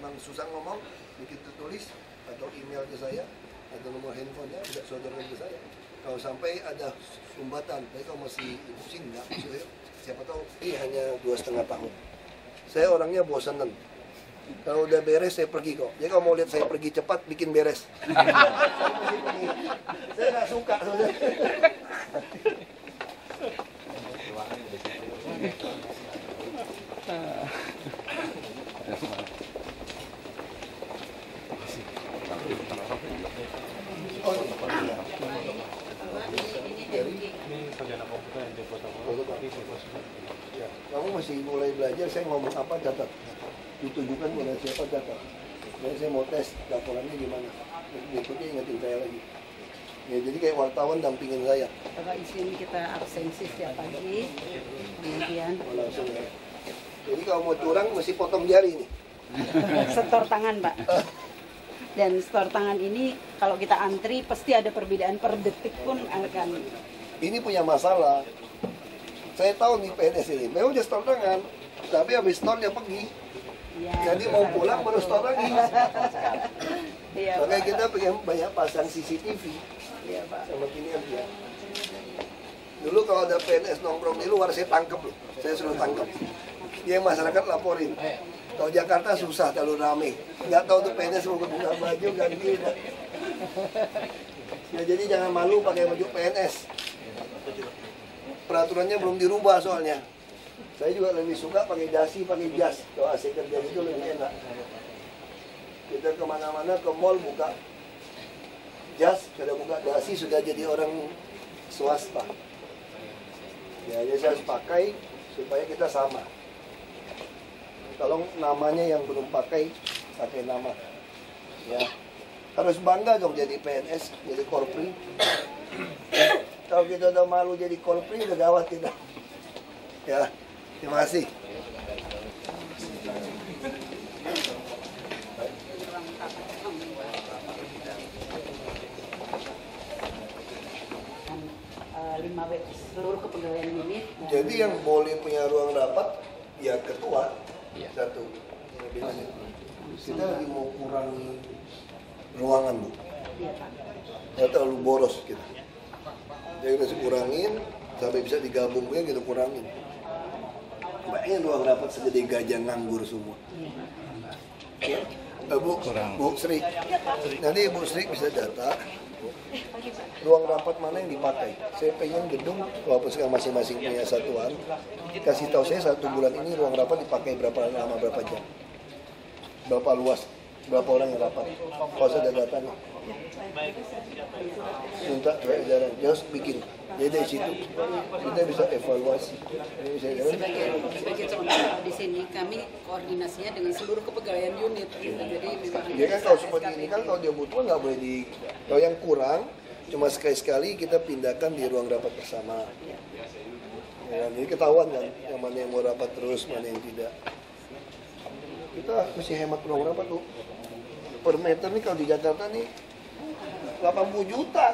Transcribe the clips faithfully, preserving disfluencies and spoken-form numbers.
memang susah ngomong, bikin tertulis atau email ke saya atau nomor handphonenya tidak saudara ke saya. Kalau sampai ada sumbatan, tapi kalau masih pusing nggak, siapa tahu ini hanya dua setengah tahun. Saya orangnya bosanan. Kalau udah beres saya pergi kok. Jadi kalau mau lihat saya pergi cepat, bikin beres. Saya nggak suka. Oh, ini sarjana komputer yang di fotokopi. Ya, kamu masih mulai belajar, saya ngomong apa catat. Ditujukan pada siapa catat. Dan saya mau tes laporannya gimana. Berikutnya ingetin saya lagi. Ya, jadi kayak wartawan dampingin saya. Bapak di sini kita absensi setiap pagi. Kemudian oh, langsung ya. Jadi kalau mau curang mesti potong jari nih. setor tangan, Pak. Dan setor tangan ini kalau kita antri pasti ada perbedaan per detik pun akan. Ini punya masalah. Saya tahu nih P N S ini, memang udah setor tangan, tapi habis setor dia pergi. Ya, jadi mau pulang baru setor lagi. Ya, makanya kita pengen banyak pasang C C T V. Iya, Pak. Sama gini ya. Dulu kalau ada P N S nongkrong di luar saya tangkep loh, saya suruh tangkep. Dia masyarakat laporin. Kalau Jakarta susah terlalu rame, nggak tahu tuh P N S mau buka baju ganti. Ya jadi jangan malu pakai baju P N S. Peraturannya belum dirubah soalnya. Saya juga lebih suka pakai dasi, pakai jas. Kalau A C kerja itu lebih enak. Kita kemana-mana ke mall buka jas, sudah buka dasi sudah jadi orang swasta. Ya jadi saya harus pakai supaya kita sama. Kalau namanya yang belum pakai, pakai nama. Ya, harus bangga dong jadi P N S, jadi korpri. Kalau kita udah malu jadi korpri, udah gawat kita. Ya, terima kasih. lima W seluruh kepegawaian unit. Jadi yang boleh punya ruang rapat, ya ketua. Ya. Satu. Kita lagi mau kurangi ruangan, Bu. Iya, Pak. Ya terlalu boros kita. Jadi kita kurangin sampai bisa digabungin kita kurangin. Bayangin ruang rapat segede gajah nganggur semua. Ya. Eh, Bu, Bu Sri, nanti Bu Sri bisa data ruang rapat mana yang dipakai. Saya pengen gedung, walaupun sekarang masing-masing punya satuan, kasih tahu saya satu bulan ini ruang rapat dipakai berapa lama, berapa jam, berapa luas, berapa orang yang rapat. Kalau ada datanya, minta edaran, just bikin. Jadi dari situ kita bisa evaluasi. Sebagai, sebagai contoh di sini kami koordinasinya dengan seluruh kepegawaian unit. Jadi memang. Ya kan kalau seperti ini kan kalau dia butuh nggak boleh di. Kalau yang kurang cuma sekali-sekali kita pindahkan di ruang rapat bersama. Ya, jadi ketahuan kan yang mana yang mau rapat terus, mana yang tidak. Kita mesti hemat ruang rapat tuh. Per meter nih kalau di Jakarta nih delapan puluh juta.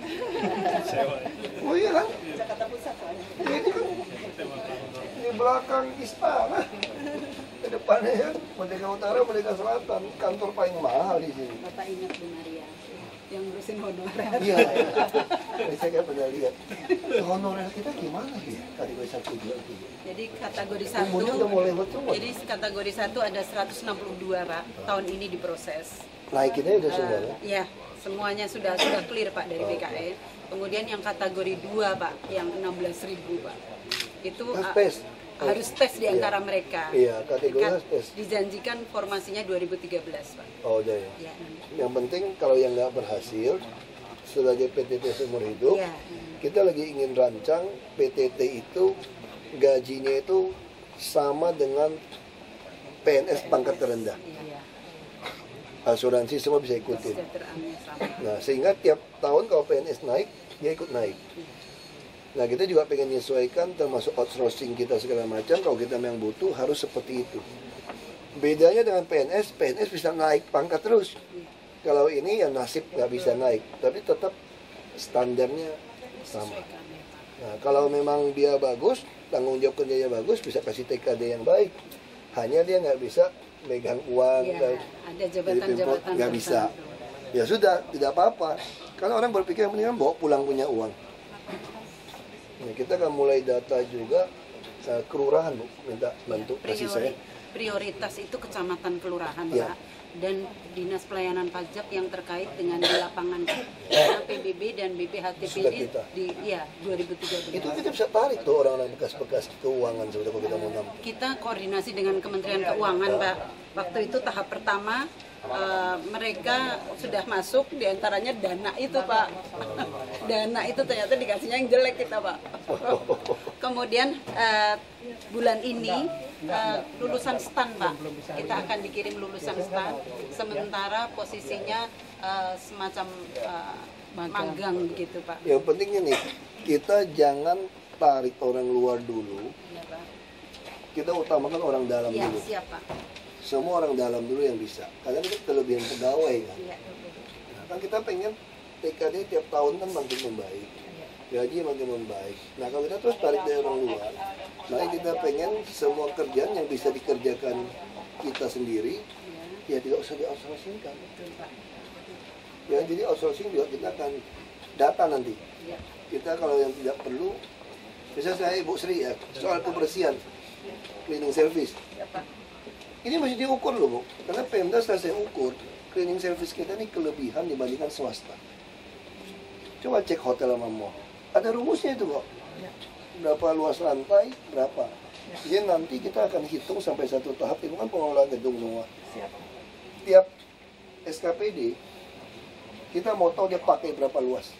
Oh iya kan? Jakarta Pusat soalnya. Ya, itu kan di belakang istana. Ke depannya ya, Merdeka Utara, Merdeka Selatan, kantor paling mahal di sini. Bapak ingat Bu Maria yang ngurusin honorer. Iya, saya kan pernah lihat. Honorer kita gimana ya? Kategori satu dua itu. Jadi kategori satu. Umurnya udah mau lewat semua. Jadi kategori satu ada seratus enam puluh dua, Pak. Tahun ini diproses. Naikinnya udah sudah ya? Iya, semuanya sudah sudah clear, Pak, dari B K N. Kemudian yang kategori dua, Pak, yang enam belas ribu, Pak. Itu Harus tes. harus tes di antara iya. mereka. Iya, kategori Kan harus tes. Dijanjikan formasinya dua ribu tiga belas, Pak. Oh, udah ya. Ya. Yang penting kalau yang nggak berhasil sebagai P T T seumur hidup, ya. kita lagi ingin rancang P T T itu gajinya itu sama dengan P N S pangkat terendah. Ya. Asuransi semua bisa ikutin. Nah, sehingga tiap tahun kalau P N S naik, dia ikut naik. Nah, kita juga pengen menyesuaikan termasuk outsourcing kita segala macam. Kalau kita memang butuh harus seperti itu. Bedanya dengan P N S, P N S bisa naik pangkat terus. Kalau ini ya nasib nggak bisa naik, tapi tetap standarnya sama. Nah, kalau memang dia bagus, tanggung jawab kerjanya bagus, bisa kasih T K D yang baik. Hanya dia nggak bisa megang uang, Ya, dan ada jadi jabatan-jabatan pemprov nggak bisa. tertentu. Ya sudah, tidak apa-apa. Karena orang berpikir mendingan bawa pulang punya uang. Nah, kita akan mulai data juga uh, kelurahan, Bu, minta bantu kasih saya. Priori- prioritas itu kecamatan kelurahan, Ya. Pak, dan dinas pelayanan pajak yang terkait dengan di lapangan, karena P B B dan B P H T P Sudah ini kita. di ya dua ribu tiga belas. Itu kita bisa tarik tuh orang-orang bekas-bekas keuangan seperti kalau kita mau nampung. Kita koordinasi dengan Kementerian Keuangan, Pak. Waktu itu tahap pertama eh, mereka sudah masuk, diantaranya dana itu, Pak. Dana itu ternyata dikasihnya yang jelek kita, Pak. Kemudian eh, bulan ini eh, lulusan STAN, Pak. Kita akan dikirim lulusan STAN. Sementara posisinya eh, semacam eh, magang begitu, Pak. Yang pentingnya nih, kita jangan tarik orang luar dulu. Ya, Pak. Kita utamakan orang dalam Ya, dulu. siap, Pak. Semua orang dalam dulu yang bisa. Karena itu kelebihan pegawai kan. Ya. Nah, kan kita pengen T K D tiap tahun kan makin membaik. Gaji makin membaik. Nah, kalau kita terus tarik dari orang luar, maka kita pengen semua kerjaan yang bisa dikerjakan kita sendiri, ya tidak usah di-outsourcing-kan. Ya, jadi outsourcing juga kita akan data nanti. Ya. Kita kalau yang tidak perlu, misalnya saya Ibu Sri ya, soal kebersihan, cleaning service. Ya, Pak. Ini masih diukur loh, Bu. Karena Pemda setelah saya ukur, cleaning service kita ini kelebihan dibandingkan swasta. Coba cek hotel sama mall. Ada rumusnya itu kok. Berapa luas lantai, berapa. Jadi nanti kita akan hitung sampai satu tahap, itu kan pengelola gedung semua. Tiap S K P D, kita mau tahu dia pakai berapa luas.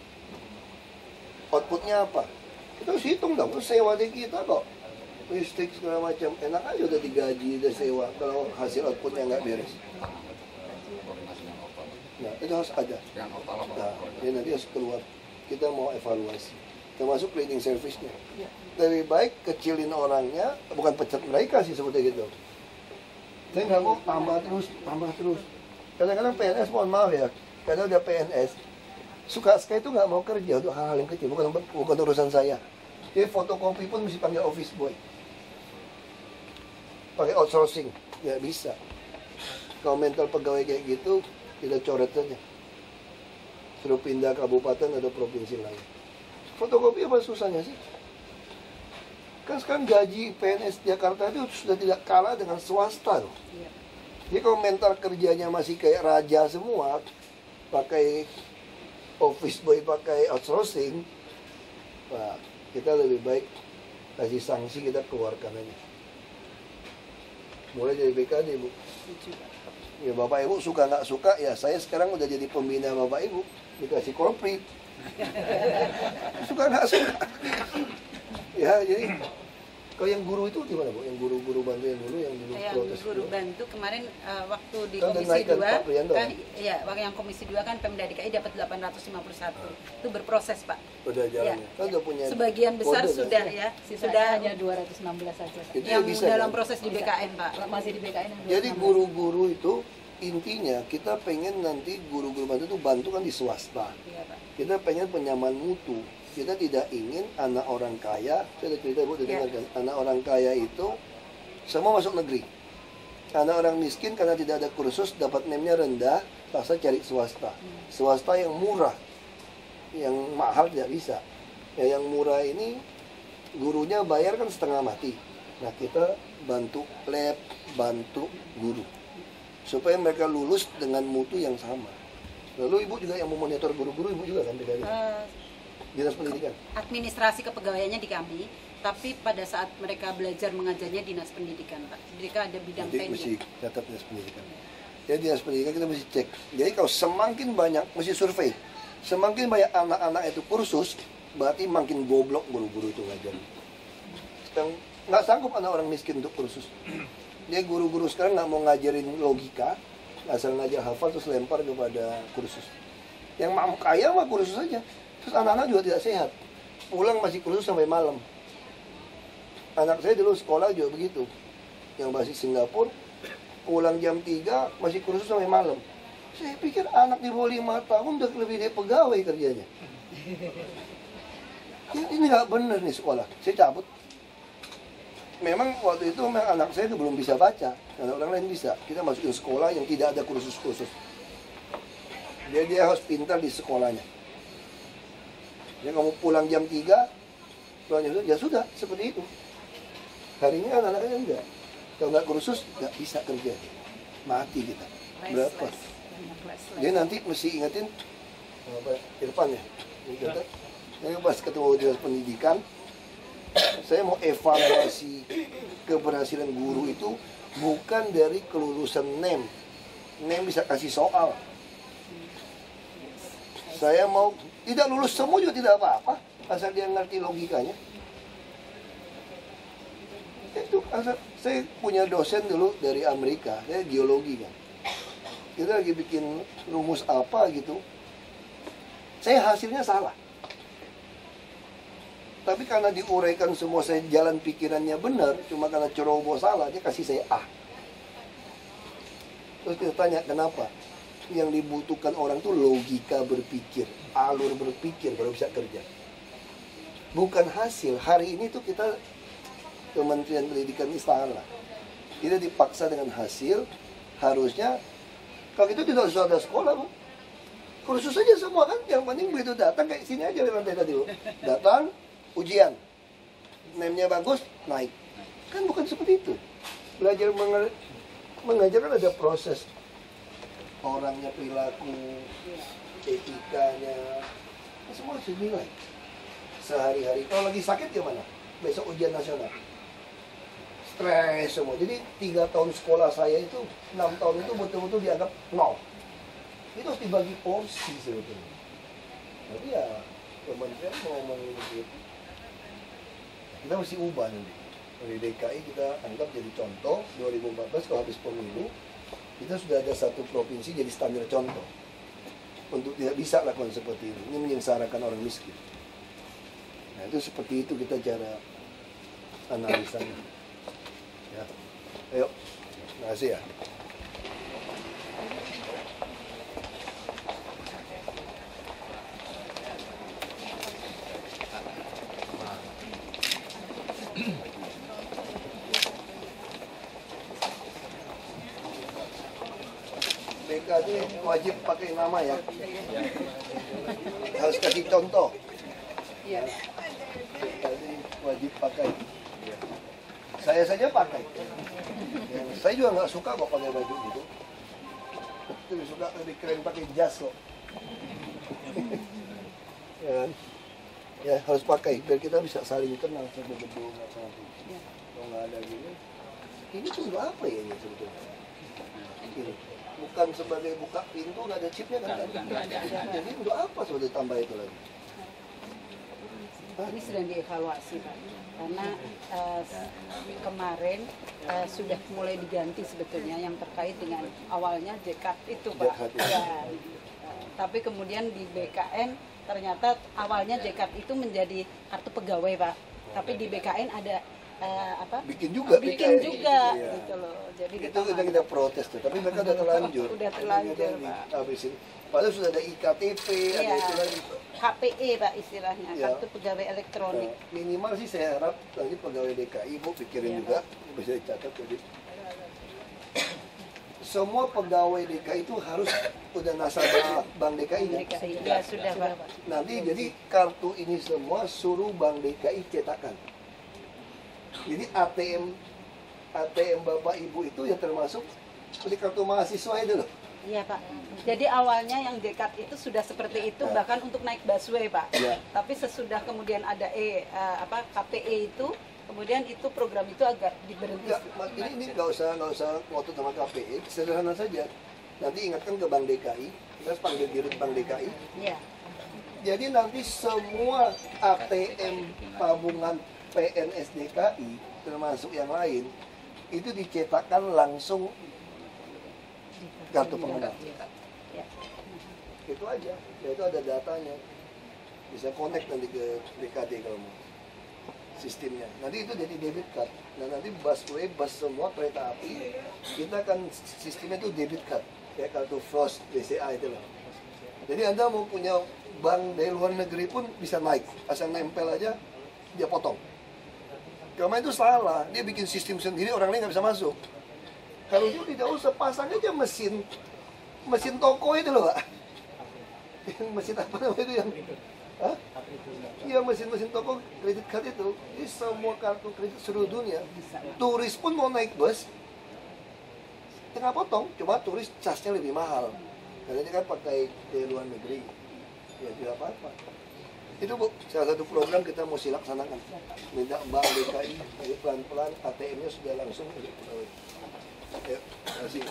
Outputnya apa. Kita harus hitung dong, terus sewa di kita kok. Listrik segala macam, enak aja udah digaji, udah sewa. Kalau hasil outputnya nggak beres. Nah, itu harus ada. Nah, ini nanti harus keluar. Kita mau evaluasi. Termasuk cleaning service-nya. Lebih baik kecilin orangnya, bukan pecat mereka sih seperti gitu. Saya nggak mau tambah terus, tambah terus. Kadang-kadang P N S, mohon maaf ya, kadang udah P N S, suka sekali itu nggak mau kerja untuk hal-hal yang kecil, bukan bukan urusan saya. Jadi fotokopi pun mesti panggil office boy. Pakai outsourcing, nggak bisa. Kalau mental pegawai kayak gitu, kita coret saja. Suruh pindah kabupaten atau provinsi lain. Fotokopi apa susahnya sih? Kan sekarang gaji P N S Jakarta itu sudah tidak kalah dengan swasta loh. Iya. Jadi kalau mental kerjanya masih kayak raja semua, pakai office boy, pakai outsourcing, nah, kita lebih baik kasih sanksi, kita keluarkan aja. Mulai dari B K D, Bu. Ya Bapak Ibu suka nggak suka, ya saya sekarang udah jadi pembina Bapak Ibu, dikasih korpri. Suka nggak suka. Ya jadi kalau yang guru itu gimana, Bu? Yang guru-guru bantu yang dulu yang dulu Yang protes guru dulu. bantu kemarin uh, waktu di Kan Komisi dinaikkan dua Pak Priyanto, kan kan? ya waktu yang Komisi dua kan Pemda D K I dapat delapan ratus lima puluh satu. Itu berproses, Pak. Udah jalannya. Ya. Kan udah punya Sebagian besar kode, kan? sudah ya, Sisanya sudah hanya dua ratus enam belas saja. Itu yang bisa, dalam kan? proses di B K N, Pak. Masih di B K N yang Jadi dua ratus enam belas. guru-guru itu intinya kita pengen nanti guru-guru bantu itu bantu kan di swasta. Iya, Pak. Kita pengen penyamaan mutu. Kita tidak ingin anak orang kaya, saya ada cerita Bu, Ya. dengarkan. Anak orang kaya itu semua masuk negeri. Anak orang miskin karena tidak ada kursus, dapat N I M-nya rendah, terpaksa cari swasta. Swasta yang murah, yang mahal tidak bisa. Ya, yang murah ini gurunya bayar kan setengah mati. Nah, kita bantu lab, bantu guru supaya mereka lulus dengan mutu yang sama. Lalu Ibu juga yang memonitor guru-guru, Ibu juga kan B K D? Eh, Dinas Pendidikan. administrasi kepegawaiannya di kami, tapi pada saat mereka belajar mengajarnya dinas pendidikan, Pak. Mereka ada bidang Jadi mesti pending. catat dinas pendidikan. Jadi dinas pendidikan kita mesti cek. Jadi kalau semakin banyak, mesti survei. Semakin banyak anak-anak itu kursus, berarti makin goblok guru-guru itu ngajar. Sekarang nggak sanggup anak orang miskin untuk kursus. Dia guru-guru sekarang nggak mau ngajarin logika, asal ngajar hafal terus lempar kepada kursus. Yang mau kaya mah kursus saja. Terus anak-anak juga tidak sehat. Pulang masih kursus sampai malam. Anak saya dulu sekolah juga begitu. Yang masih Singapura, pulang jam tiga masih kursus sampai malam. Saya pikir anak di bawah lima tahun udah lebih dari pegawai kerjanya. Ya, ini nggak bener nih sekolah. Saya cabut. memang waktu itu memang anak saya itu belum bisa baca, anak orang lain bisa. Kita masukin sekolah yang tidak ada kursus khusus. Dia dia harus pintar di sekolahnya. Ya kamu pulang jam tiga, pulang jam ya sudah seperti itu. Hari ini anak-anaknya enggak. Kalau nggak kursus nggak bisa kerja, mati kita. Berapa? Dia nanti mesti ingetin apa Irfan ya. Ini pas ketemu dinas pendidikan, saya mau evaluasi keberhasilan guru itu bukan dari kelulusan N E M. N E M bisa kasih soal. Saya mau tidak lulus semua juga tidak apa-apa, asal dia ngerti logikanya. Itu asal, saya punya dosen dulu dari Amerika, saya geologi kan. Kita lagi bikin rumus apa gitu. Saya hasilnya salah. Tapi karena diuraikan semua saya jalan pikirannya benar, cuma karena ceroboh salah, dia kasih saya A. Terus kita tanya kenapa? Yang dibutuhkan orang itu logika berpikir, alur berpikir baru bisa kerja. Bukan hasil. Hari ini tuh kita Kementerian Pendidikan ini salah. Kita dipaksa dengan hasil, harusnya kalau itu tidak usah ada sekolah, Bu. Kursus saja semua kan, yang penting begitu datang kayak sini aja lewat tadi dulu. Datang, ujian. N E M-nya bagus, naik. Kan bukan seperti itu. Belajar mengajar, mengajar kan ada proses. Orangnya, perilaku, etikanya, semua harus dinilai. Sehari-hari, kalau lagi sakit gimana? Besok ujian nasional. Stres semua. Jadi tiga tahun sekolah saya itu, enam tahun itu betul-betul dianggap nol. Itu harus dibagi porsi sebetulnya. Jadi ya, kementerian mau mengikuti. Kita mesti ubah nanti. Dari D K I kita anggap jadi contoh, dua ribu empat belas kalau habis pemilu, kita sudah ada satu provinsi jadi standar contoh. Untuk tidak bisa lakukan seperti ini. Ini menyengsarakan orang miskin. Nah itu seperti itu kita cara analisanya. Ya. Ayo, terima kasih ya. B K D wajib pakai nama ya. Harus kasih contoh. Iya. B K D wajib pakai. Saya saja pakai. Saya juga nggak suka kok pakai baju gitu. Lebih suka lebih keren pakai jas kok. Ya kan? Ya harus pakai biar kita bisa saling kenal sama gedung apa nanti. Kalau nggak ada gini, ini tuh untuk apa ya ini sebetulnya? Ini bukan sebagai buka pintu, nggak ada chipnya kan? Jadi untuk apa sudah ditambah itu lagi? Ini sedang dievaluasi Pak, karena uh, kemarin uh, sudah mulai diganti sebetulnya yang terkait dengan awalnya J K A T itu Pak. Ya, uh, tapi kemudian di B K N ternyata awalnya J K A T itu menjadi kartu pegawai Pak, tapi di B K N ada uh, apa? Bikin juga, bikin B K N. juga, Iya. gitu loh. Jadi Itu kita kita protes tuh, tapi mereka udah terlanjur. Udah terlanjur, Kita Pak. habisin. Padahal sudah ada I K T P, ada Iya. itu lagi. K P E Pak istilahnya, Iya. kartu pegawai elektronik. Nah, minimal sih saya harap nanti pegawai D K I Ibu pikirin Iya, juga, bisa dicatat jadi. Semua pegawai D K I itu harus udah nasabah Bank D K I D kan? K I ya sudah Pak. Nanti jadi kartu ini semua suruh Bank D K I cetakan. Jadi A T M A T M Bapak Ibu itu yang termasuk seperti kartu mahasiswa itu loh. Iya Pak. Jadi awalnya yang D K A T itu sudah seperti itu Nah. bahkan untuk naik busway Pak. Iya. Tapi sesudah kemudian ada E eh, apa K P E itu, kemudian itu program itu agak diberhenti. Enggak, ini ini nggak usah nggak usah ngotot sama K P I, sederhana saja. Nanti ingatkan ke Bank D K I, kita harus panggil dirut Bank D K I. Iya. Jadi nanti semua A T M tabungan P N S D K I termasuk yang lain itu dicetakkan langsung kartu pengenal. Ya. Itu aja, ya itu ada datanya. Bisa connect nanti ke B K D kalau mau sistemnya. Nanti itu jadi debit card. Nah nanti busway, bus semua kereta api kita akan sistemnya itu debit card, kayak kartu Frost, B C A itu loh. Jadi Anda mau punya bank dari luar negeri pun bisa naik, asal nempel aja dia potong. Kemarin itu salah, dia bikin sistem sendiri, orang lain nggak bisa masuk. Kalau itu tidak usah, pasang aja mesin mesin toko itu loh, Pak. Mesin apa namanya itu yang Hah? Iya, mesin-mesin toko kredit card itu di semua kartu kredit seluruh dunia. Turis pun mau naik bus tengah potong, cuma turis casnya lebih mahal karena dia kan pakai dari luar negeri. Ya tidak apa-apa. Itu Bu, salah satu program kita mau laksanakan. Minta Bank D K I, jadi pelan-pelan A T M-nya sudah langsung. Ya, terima kasih.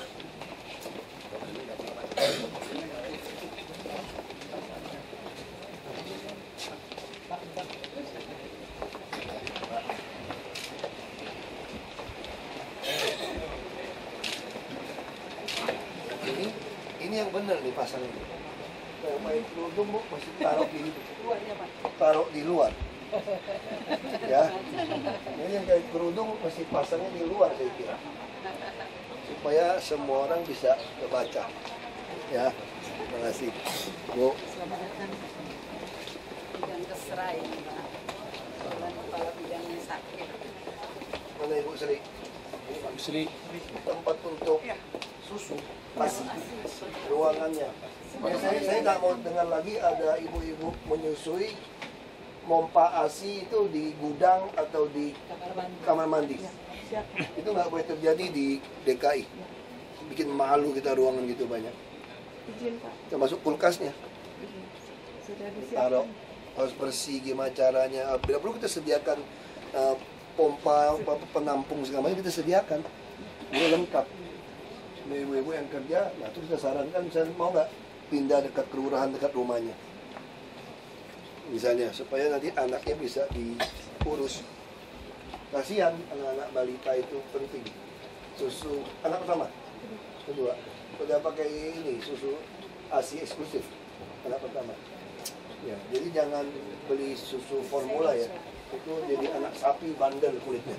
Ini, ini yang benar nih pasang ini. Yang main kerudung Bu, masih taruh di taruh di luar. Ya, ini yang kayak kerudung masih pasangnya di luar saya kira, supaya semua orang bisa kebaca. Ya, terima kasih Bu. Selamat datang bidang keserai, Pak. Kepala bidangnya sakit. Mana Ibu Sri? Ibu Sri. Tempat untuk susu, pasti ruangannya. Ya, saya saya nggak mau dengar lagi ada ibu-ibu menyusui mompa ASI itu di gudang atau di kamar mandi. Itu nggak boleh terjadi di D K I. Bikin malu kita ruangan gitu banyak. Termasuk kulkasnya. Taruh harus bersih gimana caranya. Bila perlu kita sediakan uh, pompa penampung segala macam kita sediakan. Ini lengkap. Ibu-ibu yang kerja, nah terus kita sarankan misalnya mau nggak pindah dekat kelurahan dekat rumahnya, misalnya supaya nanti anaknya bisa diurus. Kasihan anak-anak balita itu penting. Susu anak pertama, kedua, udah pakai ini susu ASI eksklusif anak pertama. Ya, jadi jangan beli susu formula ya, itu jadi anak sapi bandel kulitnya.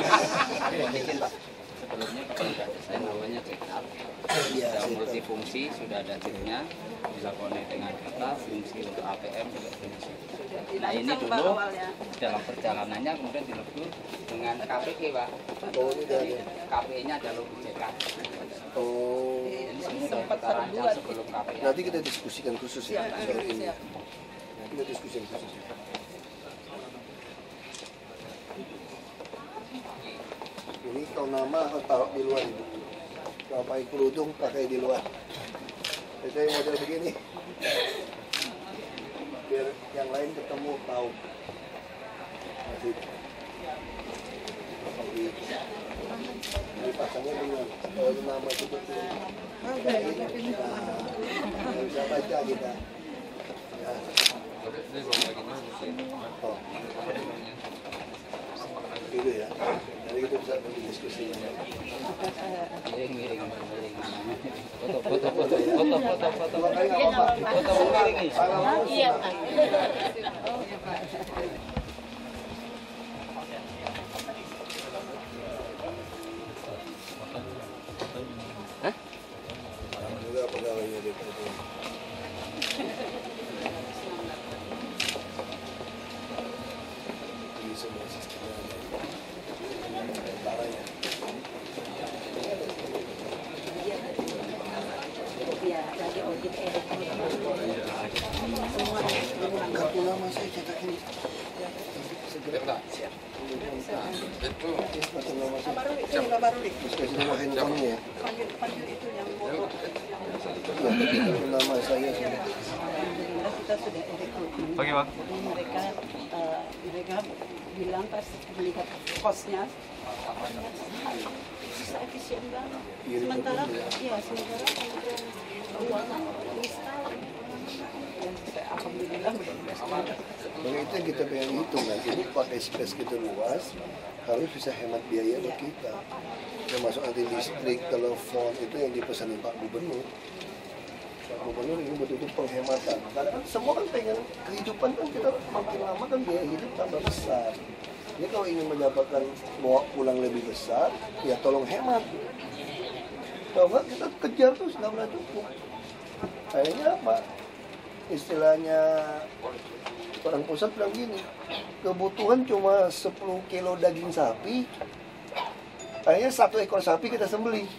Sebelumnya sudah ada saya namanya backup, Iya, sudah multifungsi, sudah ada chipnya, bisa connect dengan kertas, fungsi untuk A T M juga fungsi. Nah ini dulu dalam perjalanannya kemudian dilebur dengan K P E Pak. Oh, ini Jadi dari K P E-nya adalah O J K. oh. Ini sudah kita rancang sebelum K P E. Nanti kita diskusikan khusus ya soal ini. Nanti kita diskusikan khusus. Ini kalau nama harus taruh di luar Ibu. Kalau pakai kerudung pakai di luar. Jadi model begini. Biar yang lain ketemu tahu. Masih. Ini pasangnya dengan kalau nama itu betul. Nggak bisa baca kita. Ya. Oh. Gitu ya. Jadi kita bisa berdiskusi. Miring-miring, miring. Foto, foto, foto, foto, foto, foto. Dua kali nggak apa-apa. Foto miring. Iya, Hah? Juga pegawainya D K I. Di semua sistemnya ada. Tentaranya. Iya, lagi audit elektronik. Semua Kartu nama saya cetakin. Segera. Itu. Kartu nama saya. baru itu nggak baru nih. Terus kasih nama handphonenya ya. Panggil panggil itu yang motor. Ya, kartu nama saya sudah. Alhamdulillah kita sudah rekrutmen. Oke, Pak. Jadi mereka eh, mereka bilang pas melihat kosnya bisa efisien banget. Iya, Sementara rekrutmen ya sementara kementerian keuangan ini sekali. Dan saya alhamdulillah mudah-mudahan semangat. Makanya itu yang kita pengen hitung kan, ini pakai space gitu luas, harus bisa hemat biaya buat kita. Termasuk nanti listrik, telepon, itu yang dipesanin Pak Gubernur. Pak Gubernur ini betul-betul penghematan. Karena kan semua kan pengen kehidupan kan kita makin lama kan biaya hidup tambah besar. Ini kalau ingin mendapatkan bawa pulang lebih besar, ya tolong hemat. Kalau nggak kita kejar terus nggak pernah cukup. Akhirnya apa? Istilahnya Orang pusat bilang gini, kebutuhan cuma sepuluh kilo daging sapi, akhirnya satu ekor sapi kita sembelih.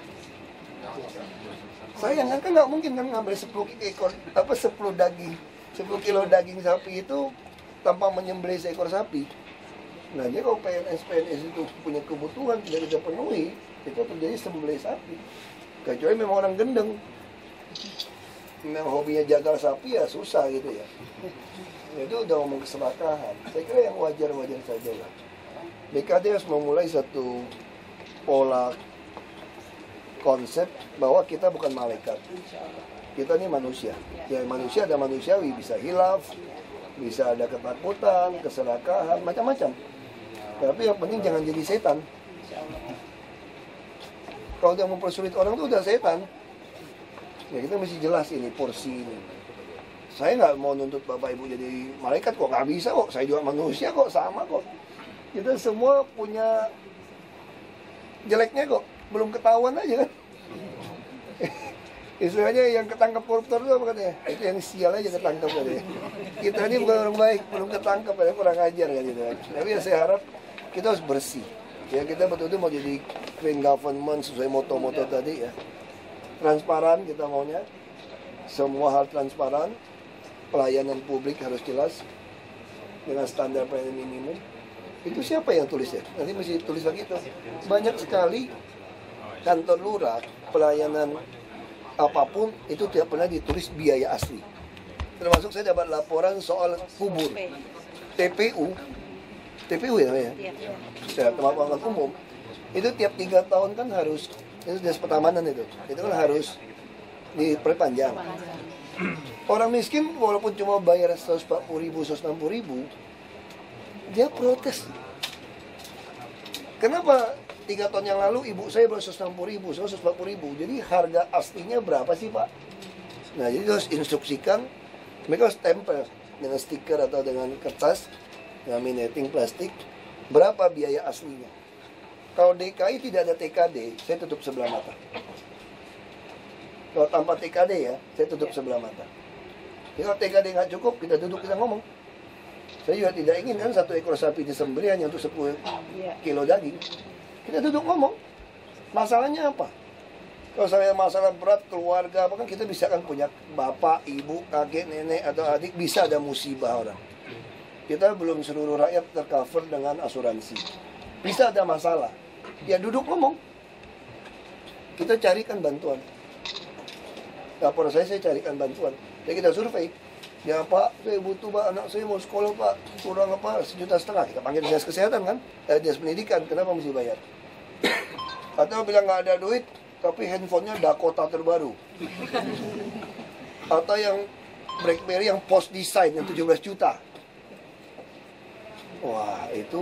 Sayang kan nggak mungkin kan ngambil sepuluh ekor apa sepuluh daging, sepuluh kilo daging sapi itu tanpa menyembelih seekor sapi. Nah, jadi kalau P N S P N S itu punya kebutuhan tidak kita penuhi, itu terjadi sembelih sapi. Kecuali memang orang gendeng, memang hobinya jagal sapi ya susah gitu ya. Itu udah ngomong keserakahan. Saya kira yang wajar-wajar saja lah. B K D harus memulai satu pola konsep bahwa kita bukan malaikat. Kita ini manusia. Ya manusia ada manusiawi, bisa hilaf, bisa ada ketakutan, keserakahan, macam-macam. Tapi yang penting jangan jadi setan. Kalau dia mempersulit orang itu udah setan. Ya kita mesti jelas ini porsi ini. Saya nggak mau nuntut Bapak Ibu jadi malaikat kok, nggak bisa kok. Saya juga manusia kok, sama kok. Kita semua punya jeleknya kok, belum ketahuan aja kan. Istilahnya yang ketangkap koruptor itu apa katanya? Itu yang sial aja ketangkap katanya. Kita ini bukan orang baik, belum ketangkap, ya kurang ajar kan gitu. Tapi ya saya harap kita harus bersih. Ya kita betul-betul mau jadi clean government sesuai moto-moto tadi ya. Transparan kita maunya. Semua hal transparan. Pelayanan publik harus jelas dengan standar pelayanan minimum. Itu siapa yang tulis ya? Nanti mesti tulis lagi itu. Banyak sekali kantor lurah pelayanan apapun itu tidak pernah ditulis biaya asli. Termasuk saya dapat laporan soal kubur T P U, T P U ya namanya, ya, tempat pemakaman umum. Itu tiap tiga tahun kan harus, itu dinas pertamanan itu, itu kan harus diperpanjang. Orang miskin walaupun cuma bayar seratus empat puluh ribu, seratus enam puluh ribu, dia protes. Kenapa tiga tahun yang lalu ibu saya baru seratus enam puluh ribu, seratus empat puluh ribu. Jadi harga aslinya berapa sih Pak? Nah jadi harus instruksikan, mereka harus tempel dengan stiker atau dengan kertas, laminating plastik, berapa biaya aslinya. Kalau D K I tidak ada T K D, saya tutup sebelah mata. Kalau tanpa T K D ya, saya tutup sebelah mata. Jadi kalau T K D nggak cukup, kita duduk kita ngomong. Saya juga tidak ingin kan satu ekor sapi disembelih hanya untuk sepuluh kilo daging. Kita duduk ngomong. Masalahnya apa? Kalau saya masalah berat keluarga, apa kan kita bisa kan punya bapak, ibu, kakek, nenek atau adik, bisa ada musibah orang. Kita belum seluruh rakyat tercover dengan asuransi. Bisa ada masalah. Ya duduk ngomong. Kita carikan bantuan. Lapor saya, saya carikan bantuan. Jadi kita survei. Ya Pak, saya butuh Pak, anak saya mau sekolah Pak, kurang apa, sejuta setengah. Kita panggil dinas kesehatan kan, eh, dinas pendidikan, kenapa mesti bayar? Atau bilang nggak ada duit, tapi handphonenya Dakota terbaru. Atau yang BlackBerry yang post design yang tujuh belas juta. Wah, itu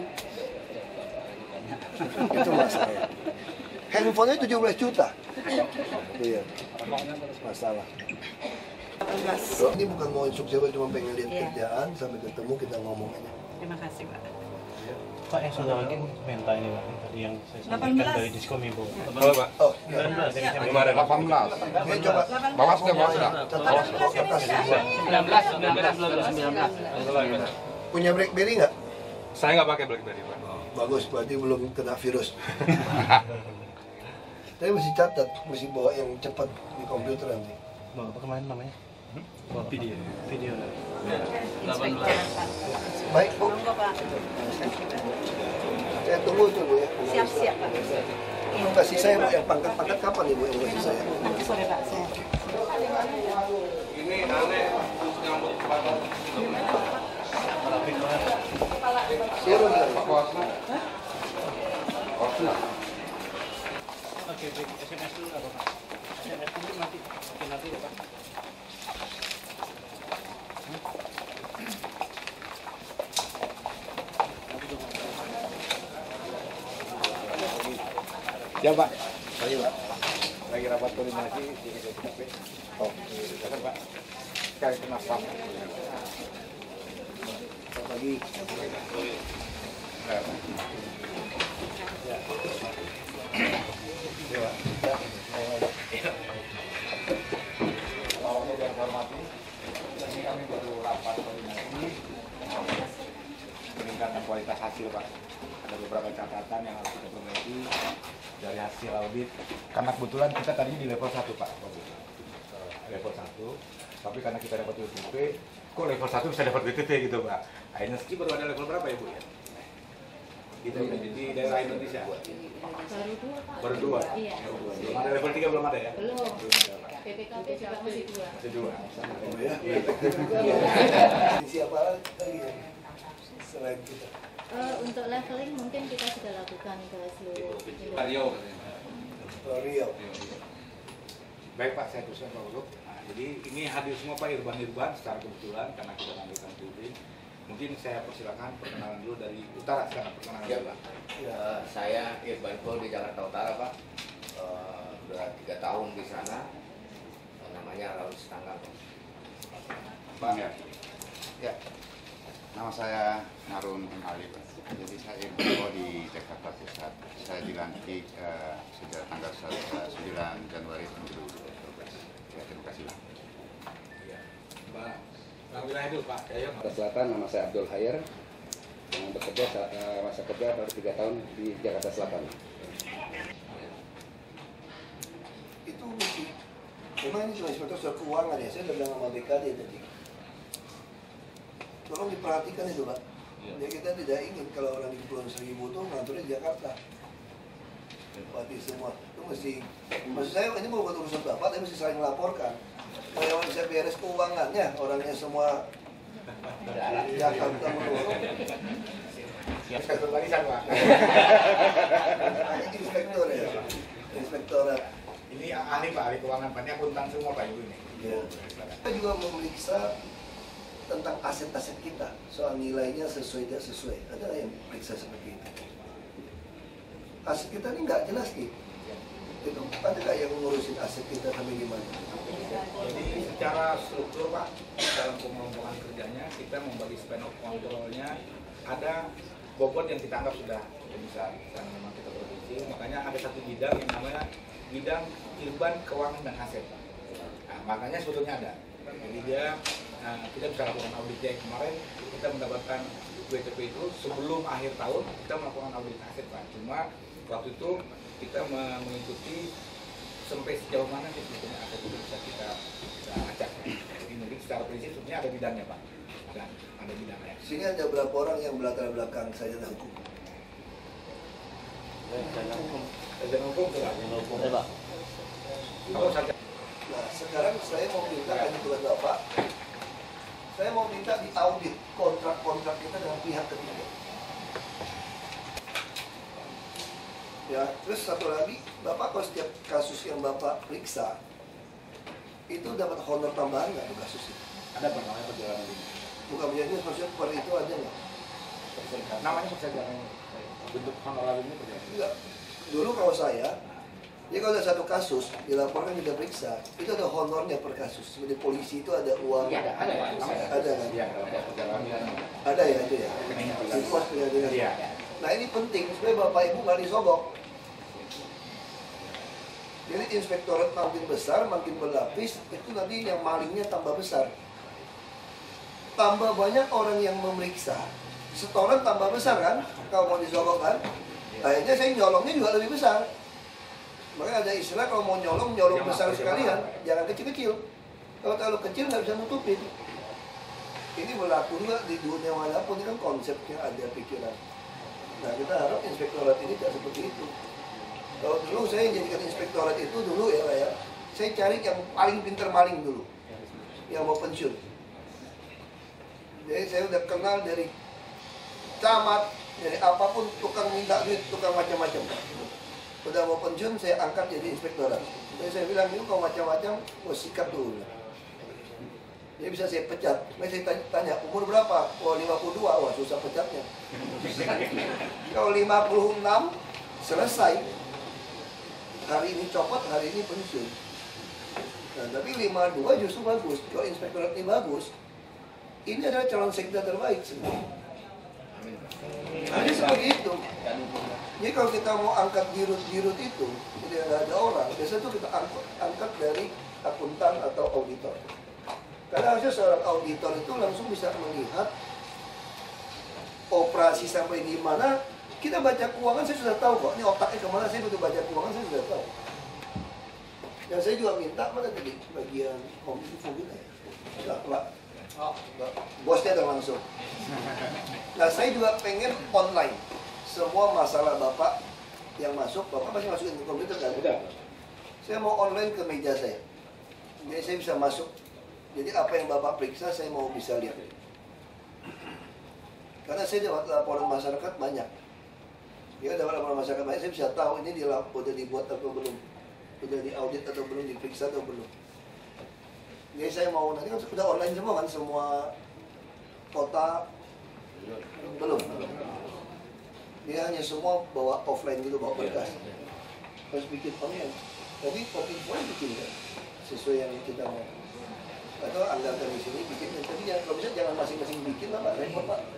itu masalah. Handphonenya tujuh belas juta. Iya, masalah. Ini bukan mau instruksi, cuma pengen lihat yeah. kerjaan, sampai ketemu kita ngomong aja. Terima kasih Pak. Pak, yang satu lagi minta ini Pak, tadi yang saya sampaikan dari Diskominfo. Halo Pak. Oh, sembilan belas dari saya. Kemarin delapan belas. Ini coba. Bawa sudah, bawa sudah. sembilan belas, sembilan belas, sembilan belas. Punya BlackBerry nggak? Saya nggak pakai BlackBerry Pak. Bagus, berarti belum kena virus. Tapi mesti catat, mesti bawa yang cepat di komputer nanti. Bawa apa kemarin namanya? Bawa video. Video. delapan belas. Baik Bu, Monggo Pak. saya tunggu dulu ya. Siap-siap Pak. Yang kasih saya Bu, yang pangkat-pangkat kapan Ibu yang kasih saya? Nanti sore Pak saya. Ini aneh, terus nyambut kepada Siapa bilang? Pak Wasna. Wasna. Oke, baik. S M S dulu apa Pak? S M S dulu nanti. Oke, nanti ya Pak. Ya Pak. Ayo Pak. Lagi rapat koordinasi di D K P. Oh, Silakan Pak. Sekali kenapa? selamat pagi. Ya. Ya, Pak. Kalau ini yang hormati, ini kami baru rapat koordinasi kualitas hasil Pak. Ada beberapa catatan yang harus kita perbaiki dari hasil audit. Karena kebetulan kita tadinya di level satu Pak. Level satu, tapi karena kita dapat W T P, kok level satu bisa dapat W T P gitu Pak. Akhirnya Ski baru ada level berapa ya Bu ya? Gitu, di daerah Indonesia. Baru dua Pak. Baru dua? Iya. Belum ada level tiga belum ada ya? Belum. Belum ada Pak. P P K P juga masih dua. Masih dua. Oh ya. Siapa lagi ya? Selain kita. Eh, untuk leveling mungkin kita sudah lakukan ke seluruh Rio katanya. Oh, Rio. Baik Pak, saya teruskan Pak Uluk. Nah, jadi ini hadir semua Pak Irban-Irban secara kebetulan karena kita mengambilkan briefing. Mungkin saya persilakan perkenalan dulu dari utara sekarang perkenalan Ya, dulu. Pak. Eh, saya Irban Pol di Jakarta Utara Pak. Eh, udah tiga tahun di sana. Eh, namanya Laus Tanggal Pak. Pak ya. Ya, nama saya Narun Ali Pak. Jadi saya Irban Pol di Jakarta Pusat. Saya dilantik uh, sejak tanggal sembilan Januari dua ribu dua belas. Ya, terima kasih Pak. Iya. Pak, Pak wilayah dulu Pak. Ya, Jakarta Selatan, nama saya Abdul Hayer. Yang bekerja uh, masa kerja baru tiga tahun di Jakarta Selatan. Itu mesti. Memang ini cuma inspektor soal keuangan ya. Saya udah bilang sama B K D tadi. Tolong diperhatikan itu Pak. Ya kita tidak ingin kalau orang di Kepulauan Seribu itu ngantornya di Jakarta. Bupati semua itu mesti. Maksud saya ini mau buat urusan bapak, tapi mesti saling melaporkan. Kalau yang bisa beres keuangannya, orangnya semua Jakarta melulu. Inspektur barisan Pak. Inspektor ya, inspektorat. Ini ahli Pak, ahli keuangan Pak. Ini akuntan semua Pak Ibu ini. Ya. Kita juga memeriksa tentang aset-aset kita, soal nilainya sesuai tidak sesuai. Ada yang periksa seperti itu. Aset kita ini nggak jelas nih. Itu ada nggak yang mengurusin aset kita sampai gimana? Jadi secara struktur Pak, dalam pengelompokan kerjanya kita membagi span of control-nya, ada bobot yang kita anggap sudah cukup besar dan memang kita produksi. Makanya ada satu bidang yang namanya bidang Irban Keuangan dan Aset. Nah, makanya sebetulnya ada. Jadi dia Nah, kita bisa lakukan audit yang kemarin kita mendapatkan W T P itu sebelum akhir tahun kita melakukan audit aset Pak. Cuma waktu itu kita mengikuti sampai sejauh mana sih sebetulnya aset itu bisa kita bisa acak. Jadi mungkin secara prinsip sebenarnya ada bidangnya Pak. Dan ada bidangnya. Sini ada berapa orang yang berlatar belakang sarjana hukum? Sarjana hukum. Sarjana hukum sudah. Sarjana hukum. Ya, Pak. Kalau saja. Nah, sekarang saya mau minta hanya tugas Bapak. Saya mau minta diaudit kontrak-kontrak kita dengan pihak ketiga. Ya, terus satu lagi, Bapak kalau setiap kasus yang Bapak periksa, itu dapat honor tambahan nggak tuh kasus itu? Ada Pak, namanya perjalanan ini. Bukan menjadi maksudnya per itu ada nggak? Namanya perjalanan. Bentuk honorar ini perjalanan. Enggak. Dulu kalau saya, jadi kalau ada satu kasus, dilaporkan kita periksa, itu ada honornya per kasus. Seperti polisi itu ada uang. Iya, ada, ada, ada kan? Iya, ada perjalanan. Ada ya itu ya. Itu pos penyelidikan. Iya. Nah ini penting supaya bapak ibu nggak disogok. Jadi inspektorat makin besar, makin berlapis, itu nanti yang malingnya tambah besar. Tambah banyak orang yang memeriksa, setoran tambah besar kan? Kalau mau disogok kan? Akhirnya saya nyolongnya juga lebih besar. Makanya ada istilah kalau mau nyolong, nyolong besar sekalian, jangan kecil-kecil. Kalau terlalu kecil nggak bisa nutupin. Ini berlaku juga di dunia manapun, ini kan konsepnya ada pikiran. Nah kita harap inspektorat ini tidak seperti itu. Kalau dulu saya jadikan inspektorat itu dulu ya, ya saya cari yang paling pintar maling dulu, yang mau pensiun. Jadi saya udah kenal dari camat, dari apapun, tukang minta duit, tukang macam-macam. Udah mau pensiun, saya angkat jadi inspektorat. Jadi saya bilang, ini kalau macam-macam, mau sikat dulu. Dia bisa saya pecat. Nah, saya tanya, tanya, umur berapa? Oh, lima puluh dua, wah susah pecatnya. Kalau lima puluh enam, selesai. Hari ini copot, hari ini pensiun. Nah, tapi lima puluh dua justru bagus. Kalau inspektorat ini bagus, ini adalah calon sekda terbaik sebenarnya. Nah, ini seperti itu. Jadi kalau kita mau angkat dirut-dirut itu, tidak ada orang, biasanya itu kita angkat, angkat dari akuntan atau auditor. Karena harusnya seorang auditor itu langsung bisa melihat operasi sampai di mana, kita baca keuangan saya sudah tahu kok. Ini otaknya kemana, saya butuh baca keuangan saya sudah tahu. Dan saya juga minta, mana tadi bagian kominfo kita ya? Enggak, enggak. Oh, enggak. Bosnya ada langsung. Nah, saya juga pengen online. Semua masalah Bapak yang masuk, Bapak pasti masukin ke komputer kan? Udah. Saya mau online ke meja saya. Jadi saya bisa masuk. Jadi apa yang Bapak periksa, saya mau bisa lihat. Karena saya dapat laporan masyarakat banyak. Ya, dapat laporan masyarakat banyak, saya bisa tahu ini di udah dibuat atau belum. Sudah diaudit atau belum, diperiksa atau belum. Jadi saya mau, nanti kan sudah online semua kan, semua kota belum. Dia hanya semua bawa offline gitu, bawa berkas. Terus bikin online. Tapi kominfo bikin kan, sesuai yang kita mau. Atau anggarkan di sini bikin, tapi ya, kalau bisa jangan masing-masing bikin lah Pak, repot Pak.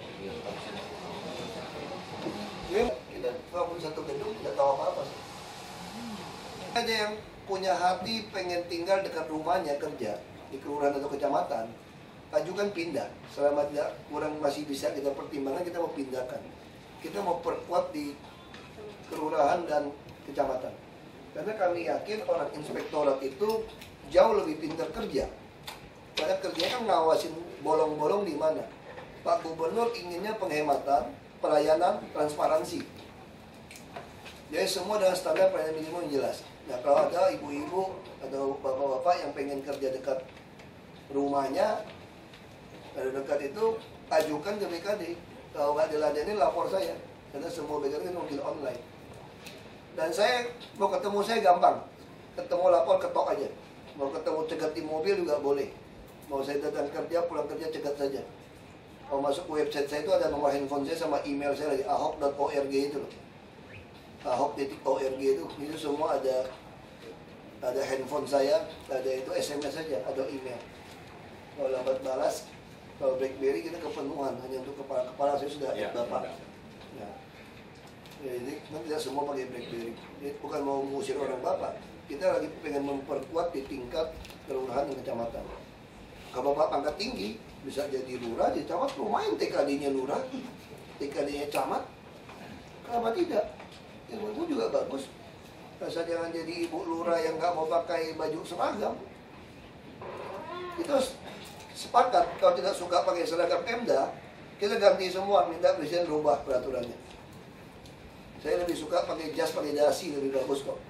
Ya, kita kalau satu gedung tidak tahu apa-apa sih. Ada yang punya hati pengen tinggal dekat rumahnya kerja di kelurahan atau kecamatan, ajukan pindah. Selama tidak kurang masih bisa kita pertimbangkan, kita mau pindahkan. Kita mau perkuat di kelurahan dan kecamatan. Karena kami yakin orang inspektorat itu jauh lebih pintar kerja. Karena kerjanya kan ngawasin bolong-bolong di mana. Pak Gubernur inginnya penghematan, pelayanan, transparansi. Jadi semua dengan standar pelayanan minimum yang jelas. Nah, kalau ada ibu-ibu atau bapak-bapak yang pengen kerja dekat rumahnya, dari dekat itu, ajukan ke B K D. Kalau nggak diladeni, lapor saya. Karena semua B K D itu mobil online. Dan saya, mau ketemu saya gampang. Ketemu lapor, ketok aja. Mau ketemu cegat di mobil juga boleh. Mau saya datang kerja, pulang kerja, cegat saja. Kalau masuk ke website saya itu ada nomor handphone saya sama email saya lagi, ahok dot org itu loh. ahok titik org itu, itu semua ada ada handphone saya, ada itu S M S saja, ada email. Kalau lambat balas, kalau BlackBerry kita kepenuhan, hanya untuk kepala-kepala saya sudah ya, Bapak. Ya. Jadi kan tidak semua pakai BlackBerry. Jadi bukan mau mengusir orang Bapak, kita lagi pengen memperkuat di tingkat kelurahan dan kecamatan. Kalau Bapak pangkat tinggi, bisa jadi lurah, jadi camat, lumayan T K D-nya lurah, T K D-nya camat. Kenapa tidak? Ilmu juga bagus. Masa jangan jadi ibu lurah yang nggak mau pakai baju seragam. Itu sepakat, kalau tidak suka pakai seragam Pemda, kita ganti semua, minta presiden rubah peraturannya. Saya lebih suka pakai jas, pakai dasi, lebih bagus kok.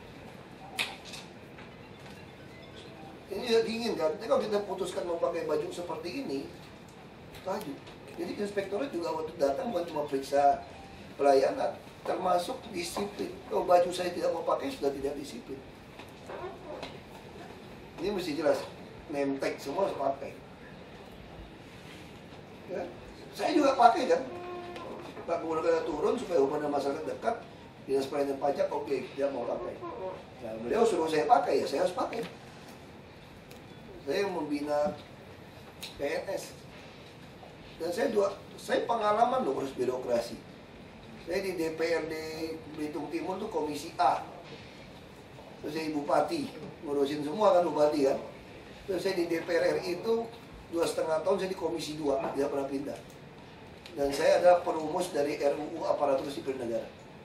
Ini tidak diinginkan. Tapi kalau kita putuskan mau pakai baju seperti ini, maju. Jadi inspektorat juga waktu datang bukan cuma periksa pelayanan, termasuk disiplin. Kalau baju saya tidak mau pakai, sudah tidak disiplin. Ini mesti jelas, name tag semua harus pakai. Ya. Saya juga pakai kan. Pak Gubernur turun supaya hubungan masyarakat dekat, dinas pelayanan pajak oke, okay, dia mau pakai. Nah, beliau suruh saya pakai, ya saya harus pakai. Saya membina P N S. Dan saya dua, saya pengalaman loh urus birokrasi. Saya di D P R D Belitung Timur tuh komisi A. Terus saya bupati, ngurusin semua kan bupati kan. Terus saya di D P R R I itu dua setengah tahun saya di komisi dua, tidak pernah pindah. Dan saya adalah perumus dari R U U Aparatur Sipil Negara.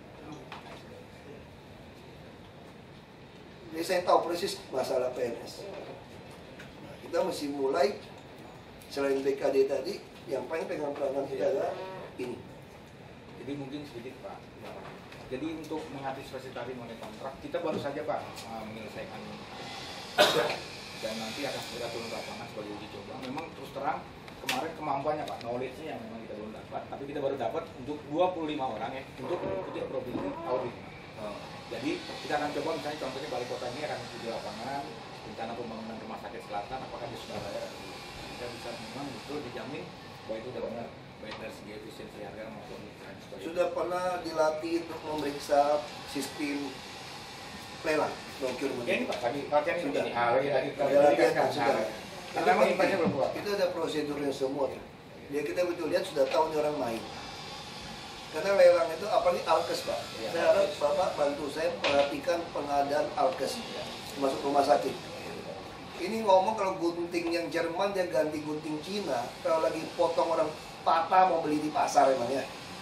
Jadi saya tahu persis masalah P N S. Nah, kita mesti mulai selain B K D tadi, yang paling pegang peranan kita adalah ini. Jadi mungkin sedikit Pak. Jadi untuk mengantisipasi tadi mengenai kontrak, kita baru saja Pak menyelesaikan dan nanti akan segera turun ke lapangan sebagai uji coba. Memang terus terang kemarin kemampuannya Pak, knowledge-nya yang memang kita belum dapat, tapi kita baru dapat untuk dua puluh lima orang ya untuk mengikuti provinsi audit. Oh. Jadi kita akan coba misalnya contohnya Balai Kota ini akan uji lapangan, rencana pembangunan rumah sakit selatan, apakah di Surabaya kita bisa memang betul dijamin bahwa itu udah benar, baik dari segi efisiensi harga maupun sudah pernah dilatih untuk memeriksa sistem lelang procurement. Ya ini Pak, tadi latihan ini sudah. Ah, ya, tadi Sudah latihan kan sudah. Karena memang impactnya belum keluar. Itu ada prosedurnya semua. Dia kita betul lihat sudah tahu nih orang main. Karena lelang itu apalagi alkes Pak. Ya, saya harap Bapak bantu saya perhatikan pengadaan alkes, masuk rumah sakit. Ini ngomong kalau gunting yang Jerman dia ganti gunting Cina. Kalau lagi potong orang patah mau beli di pasar emang ya.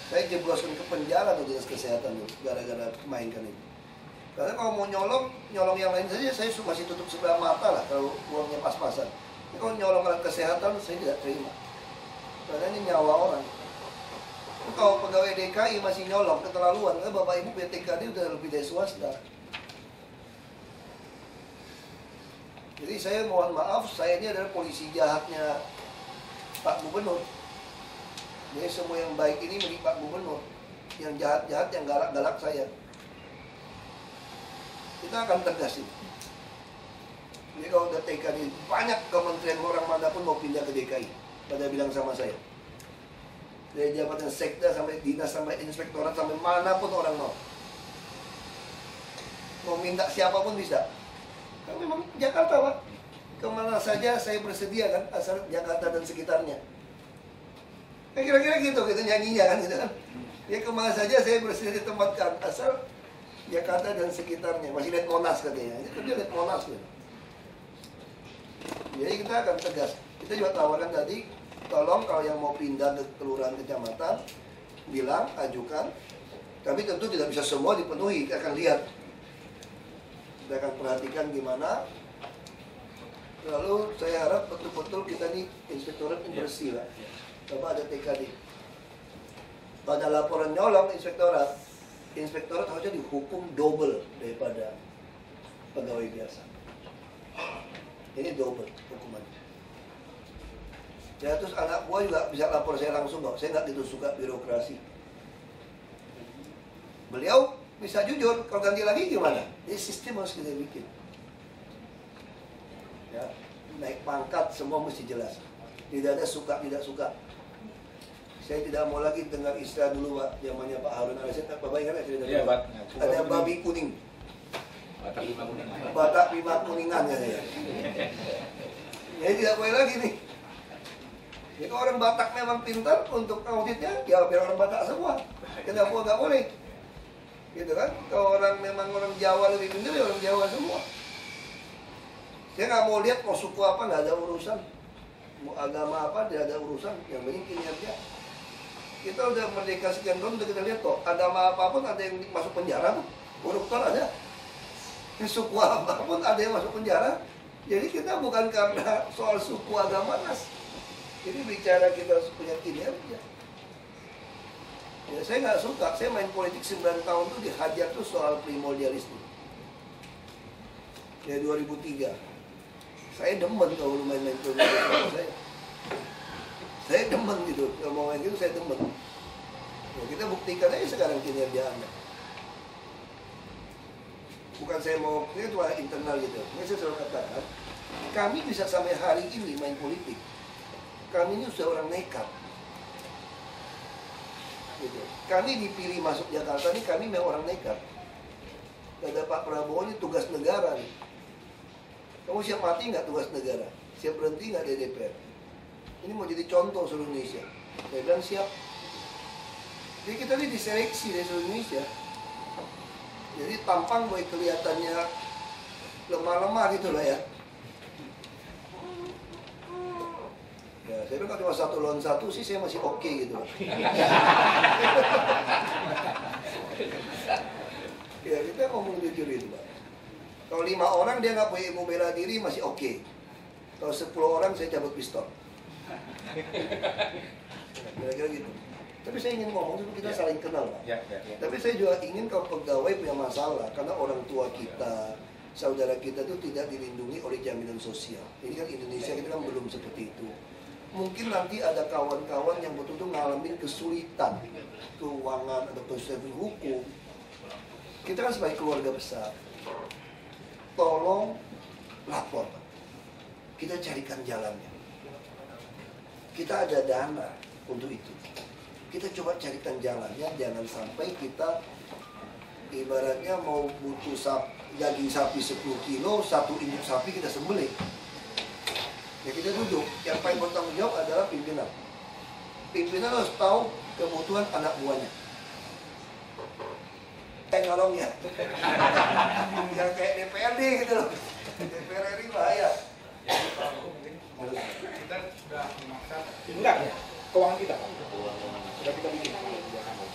Saya jebloskan ke penjara tuh dinas kesehatan tuh, gara-gara mainkan itu. Karena kalau mau nyolong, nyolong yang lain saja saya masih tutup sebelah mata lah kalau uangnya pas-pasan. Tapi kalau nyolong alat kesehatan saya tidak terima. Karena ini nyawa orang. Kalau pegawai D K I masih nyolong keterlaluan, karena Bapak Ibu P T K D udah lebih dari swasta. Jadi saya mohon maaf, saya ini adalah polisi jahatnya Pak Gubernur. Jadi semua yang baik ini milik Pak Gubernur. Yang jahat-jahat, yang galak-galak saya. Kita akan tegas itu. Jadi kalau udah T K D, banyak kementerian orang manapun mau pindah ke D K I. Pada bilang sama saya. Dari jabatan sekda sampai dinas sampai inspektorat sampai manapun orang mau. Mau minta siapapun bisa. Kan memang Jakarta Pak. Kemana saja saya bersedia kan, asal Jakarta dan sekitarnya. Ya kira-kira gitu, gitu nyanyinya kan gitu kan. Ya kemana saja saya bersedia ditempatkan, asal Jakarta dan sekitarnya. Masih lihat Monas katanya. Itu dia lihat Monas gitu. Jadi kita akan tegas. Kita juga tawarkan tadi, tolong kalau yang mau pindah ke kelurahan kecamatan, bilang, ajukan. Tapi tentu tidak bisa semua dipenuhi, kita akan lihat. Kita akan perhatikan gimana. Lalu saya harap betul-betul kita nih inspektorat ini bersih lah. Bapak ada T K D. Pada laporan nyolong inspektorat, inspektorat harusnya dihukum double daripada pegawai biasa. Ini double hukumannya. Ya terus anak buah juga bisa lapor saya langsung kok. Saya nggak gitu suka birokrasi. Beliau bisa jujur, kalau ganti lagi gimana? Ini sistem harus kita bikin. Ya, naik pangkat semua mesti jelas. Tidak ada suka tidak suka. Saya tidak mau lagi dengar istilah dulu Pak, zamannya Pak Harun Al-Rasyid. Bapak ingat cerita dulu? Iya, Pak. Ada babi kuning. Batak lima kuningan. Batak lima kuningan ya saya. Jadi tidak boleh lagi nih. Jadi orang Batak memang pintar untuk auditnya, ya biar orang Batak semua. Kenapa nggak boleh? Gitu kan? Kalau orang memang orang Jawa lebih pintar, ya orang Jawa semua. Saya nggak mau lihat mau suku apa, nggak ada urusan. Mau agama apa, tidak ada urusan. Yang penting kinerja. Kita udah merdeka sekian tahun, udah kita lihat kok. Agama apapun ada yang masuk penjara, koruptor ada. Suku apapun ada yang masuk penjara. Jadi kita bukan karena soal suku agama, Nas. Jadi bicara kita punya kinerja. Ya saya nggak suka, saya main politik sembilan tahun tuh dihajar tuh soal primordialisme. Ya dua ribu tiga. Saya demen kalau main-main politik sama saya. Saya demen gitu, kalau mau main gitu saya demen. Ya, kita buktikan aja sekarang kinerja Anda. Bukan saya mau, ini cuma internal gitu. Ini saya selalu katakan, kami bisa sampai hari ini main politik. Kami ini sudah orang nekat. Gitu. Kami dipilih masuk Jakarta ini, kami memang orang nekat. Kata Pak Prabowo ini tugas negara nih. Kamu siap mati nggak tugas negara? Siap berhenti nggak di D P R? Ini mau jadi contoh seluruh Indonesia. Saya bilang siap. Jadi kita ini diseleksi dari seluruh Indonesia. Jadi tampang boleh kelihatannya lemah-lemah gitu lah ya. Ya, saya bilang kalau cuma satu lawan satu sih saya masih oke okay, gitu. Ya kita ngomong jujur itu Pak. Kalau lima orang dia nggak punya ilmu bela diri masih oke. Okay. Kalau sepuluh orang saya cabut pistol. Kira-kira gitu. Tapi saya ingin ngomong supaya kita ya. saling kenal Pak. Ya, ya, ya. Tapi saya juga ingin kalau pegawai punya masalah karena orang tua kita, saudara kita itu tidak dilindungi oleh jaminan sosial. Ini kan Indonesia kita kan belum seperti itu. Mungkin nanti ada kawan-kawan yang betul-betul ngalamin kesulitan keuangan atau kesulitan hukum. Kita kan sebagai keluarga besar, tolong lapor, kita carikan jalannya. Kita ada dana untuk itu. Kita coba carikan jalannya, jangan sampai kita ibaratnya mau butuh sap, daging sapi sepuluh kilo, satu induk sapi kita sembelih. Ya kita duduk, yang paling bertanggung jawab adalah pimpinan. Pimpinan harus tahu kebutuhan anak buahnya. Kayak nolongnya. Yang kayak D P R D gitu loh. D P R R I bahaya. Kita sudah memaksa, enggak ya, keuangan kita. Sudah kita bikin.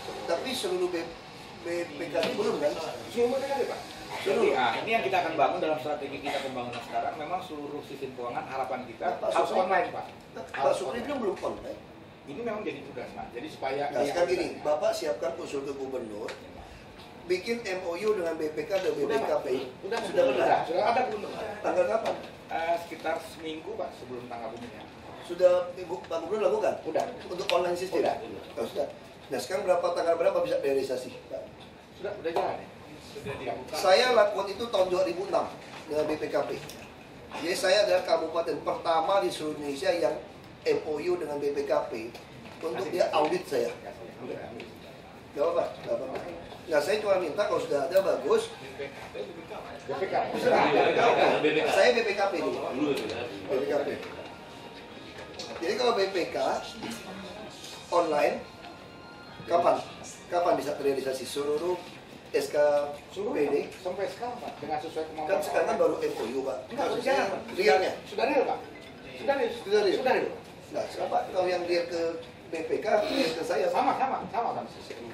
belum kan? Semua ada Pak. Jadi, nah, ini yang kita akan bangun dalam strategi kita pembangunan sekarang. Memang seluruh sistem keuangan harapan kita harus online Pak. Pak Supri bilang belum online. Ini memang jadi tugas Pak. Jadi supaya Nah sekarang gini, Bapak siapkan usul ke gubernur, bikin M O U dengan B P K dan B P K P. Sudah, sudah sudah, benar. sudah ada belum? Tanggal kapan? Uh, sekitar seminggu Pak sebelum tanggal pemilihan. Sudah Ibu Pak Gubernur lakukan? Udah. Untuk online sistem? Udah. Oh, sudah. Nah sekarang berapa tanggal berapa bisa realisasi? Pak? Sudah, udah jalan ya? Sudah dibuka. Saya lakukan itu tahun dua ribu enam dengan B P K P. Jadi saya adalah kabupaten pertama di seluruh Indonesia yang M O U dengan B P K P untuk dia audit saya. Gak apa-apa, gak apa-apa. Nah saya cuma minta kalau sudah ada bagus. B P K. Saya B P K P dulu. B P K P. Jadi kalau B P K online, kapan? Kapan bisa terrealisasi seluruh S K P D? Sampai sekarang Pak, dengan sesuai kemampuan. Kan sekarang kan baru M O U Pak. Enggak, sudah Maksudnya jalan. realnya. Sudah real Pak. Sudah real. Sudah real. Sudah real. Nah, siapa? Kalau yang real ke B P K, real ke saya. Sama, sama, sama kan.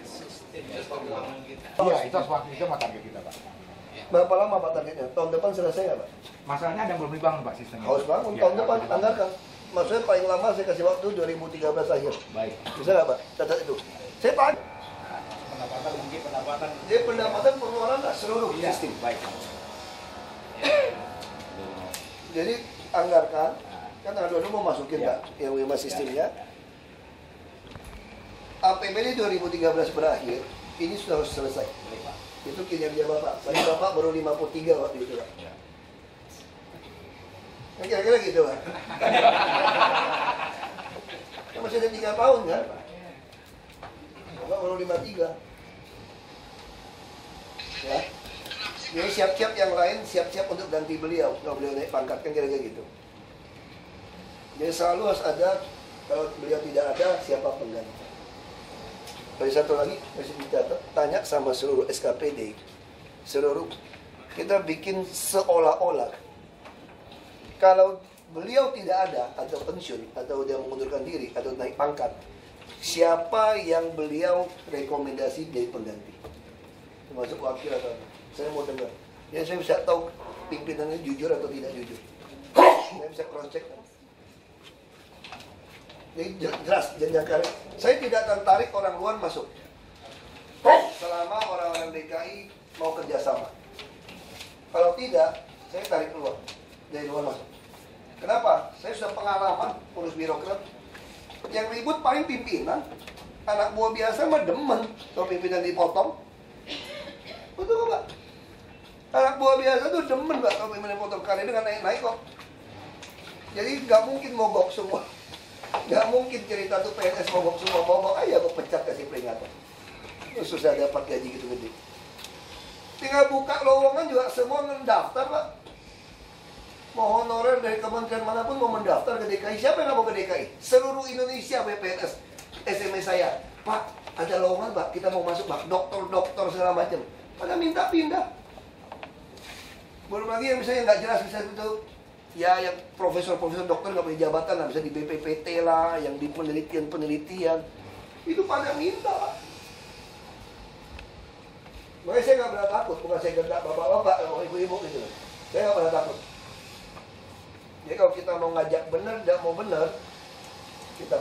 Iya, itu waktu itu mah target kita Pak. Berapa lama Pak targetnya? Tahun depan selesai nggak Pak? Masalahnya ada yang belum dibangun Pak sistemnya. Harus bangun, Ya, tahun depan harus dibangun. anggarkan. Maksudnya paling lama saya kasih waktu dua ribu tiga belas akhir. Baik. Bisa nggak Pak? Catat itu. Saya tanya. Pendapatan mungkin pendapatan. Dia pendapatan pengeluaran nggak seluruh Iya. sistem. Baik. Jadi anggarkan, kan ada mau masukin Ya. Pak, yang lima sistemnya. A P B D dua ribu tiga belas berakhir, ini sudah harus selesai. Itu kinerja Bapak. Tadi Bapak baru lima puluh tiga waktu itu Pak. Kan kira-kira gitu Pak. Kan masih ada tiga tahun kan? Bapak baru lima puluh tiga. Ya. Jadi siap-siap yang lain, siap-siap untuk ganti beliau kalau beliau naik pangkat, kan kira-kira gitu. Jadi selalu harus ada, kalau beliau tidak ada, siapa pengganti. Dari satu lagi, masih dicatat, tanya sama seluruh S K P D, seluruh, kita bikin seolah-olah kalau beliau tidak ada, atau pensiun, atau dia mengundurkan diri, atau naik pangkat, siapa yang beliau rekomendasi jadi pengganti, termasuk wakil atau apa. Saya mau dengar. Jadi saya bisa tahu pimpinannya jujur atau tidak jujur. Saya bisa cross check. Jadi jelas jenjang karir. Saya tidak tertarik orang luar masuk. Selama orang-orang D K I mau kerjasama. Kalau tidak, saya tarik keluar dari luar masuk. Kenapa? Saya sudah pengalaman urus birokrat. Yang ribut paling pimpinan. Anak buah biasa mah demen kalau pimpinan dipotong. Betul Pak? Anak buah biasa tuh demen Pak kalau pimpinan dipotong, karena dengan naik-naik kok. Jadi nggak mungkin mogok semua. Nggak mungkin cerita tuh P N S mogok semua. Mogok aja kok pecat, kasih peringatan. Susah dapat gaji gitu gede. Tinggal buka lowongan juga semua mendaftar Pak. Mau honorer dari kementerian manapun mau mendaftar ke D K I. Siapa yang nggak mau ke D K I? Seluruh Indonesia B P N S. S M S saya, Pak, ada lowongan Pak, kita mau masuk Pak, dokter-dokter segala macam. Pada minta pindah. Belum lagi yang misalnya nggak jelas, bisa itu ya yang profesor-profesor dokter nggak punya jabatan lah, bisa di B P P T lah, yang di penelitian-penelitian, itu pada minta Pak. Makanya saya nggak pernah takut, bukan saya gendak bapak-bapak atau ibu-ibu gitu. Saya nggak pernah takut. Jadi kalau kita mau ngajak benar, tidak mau benar, kita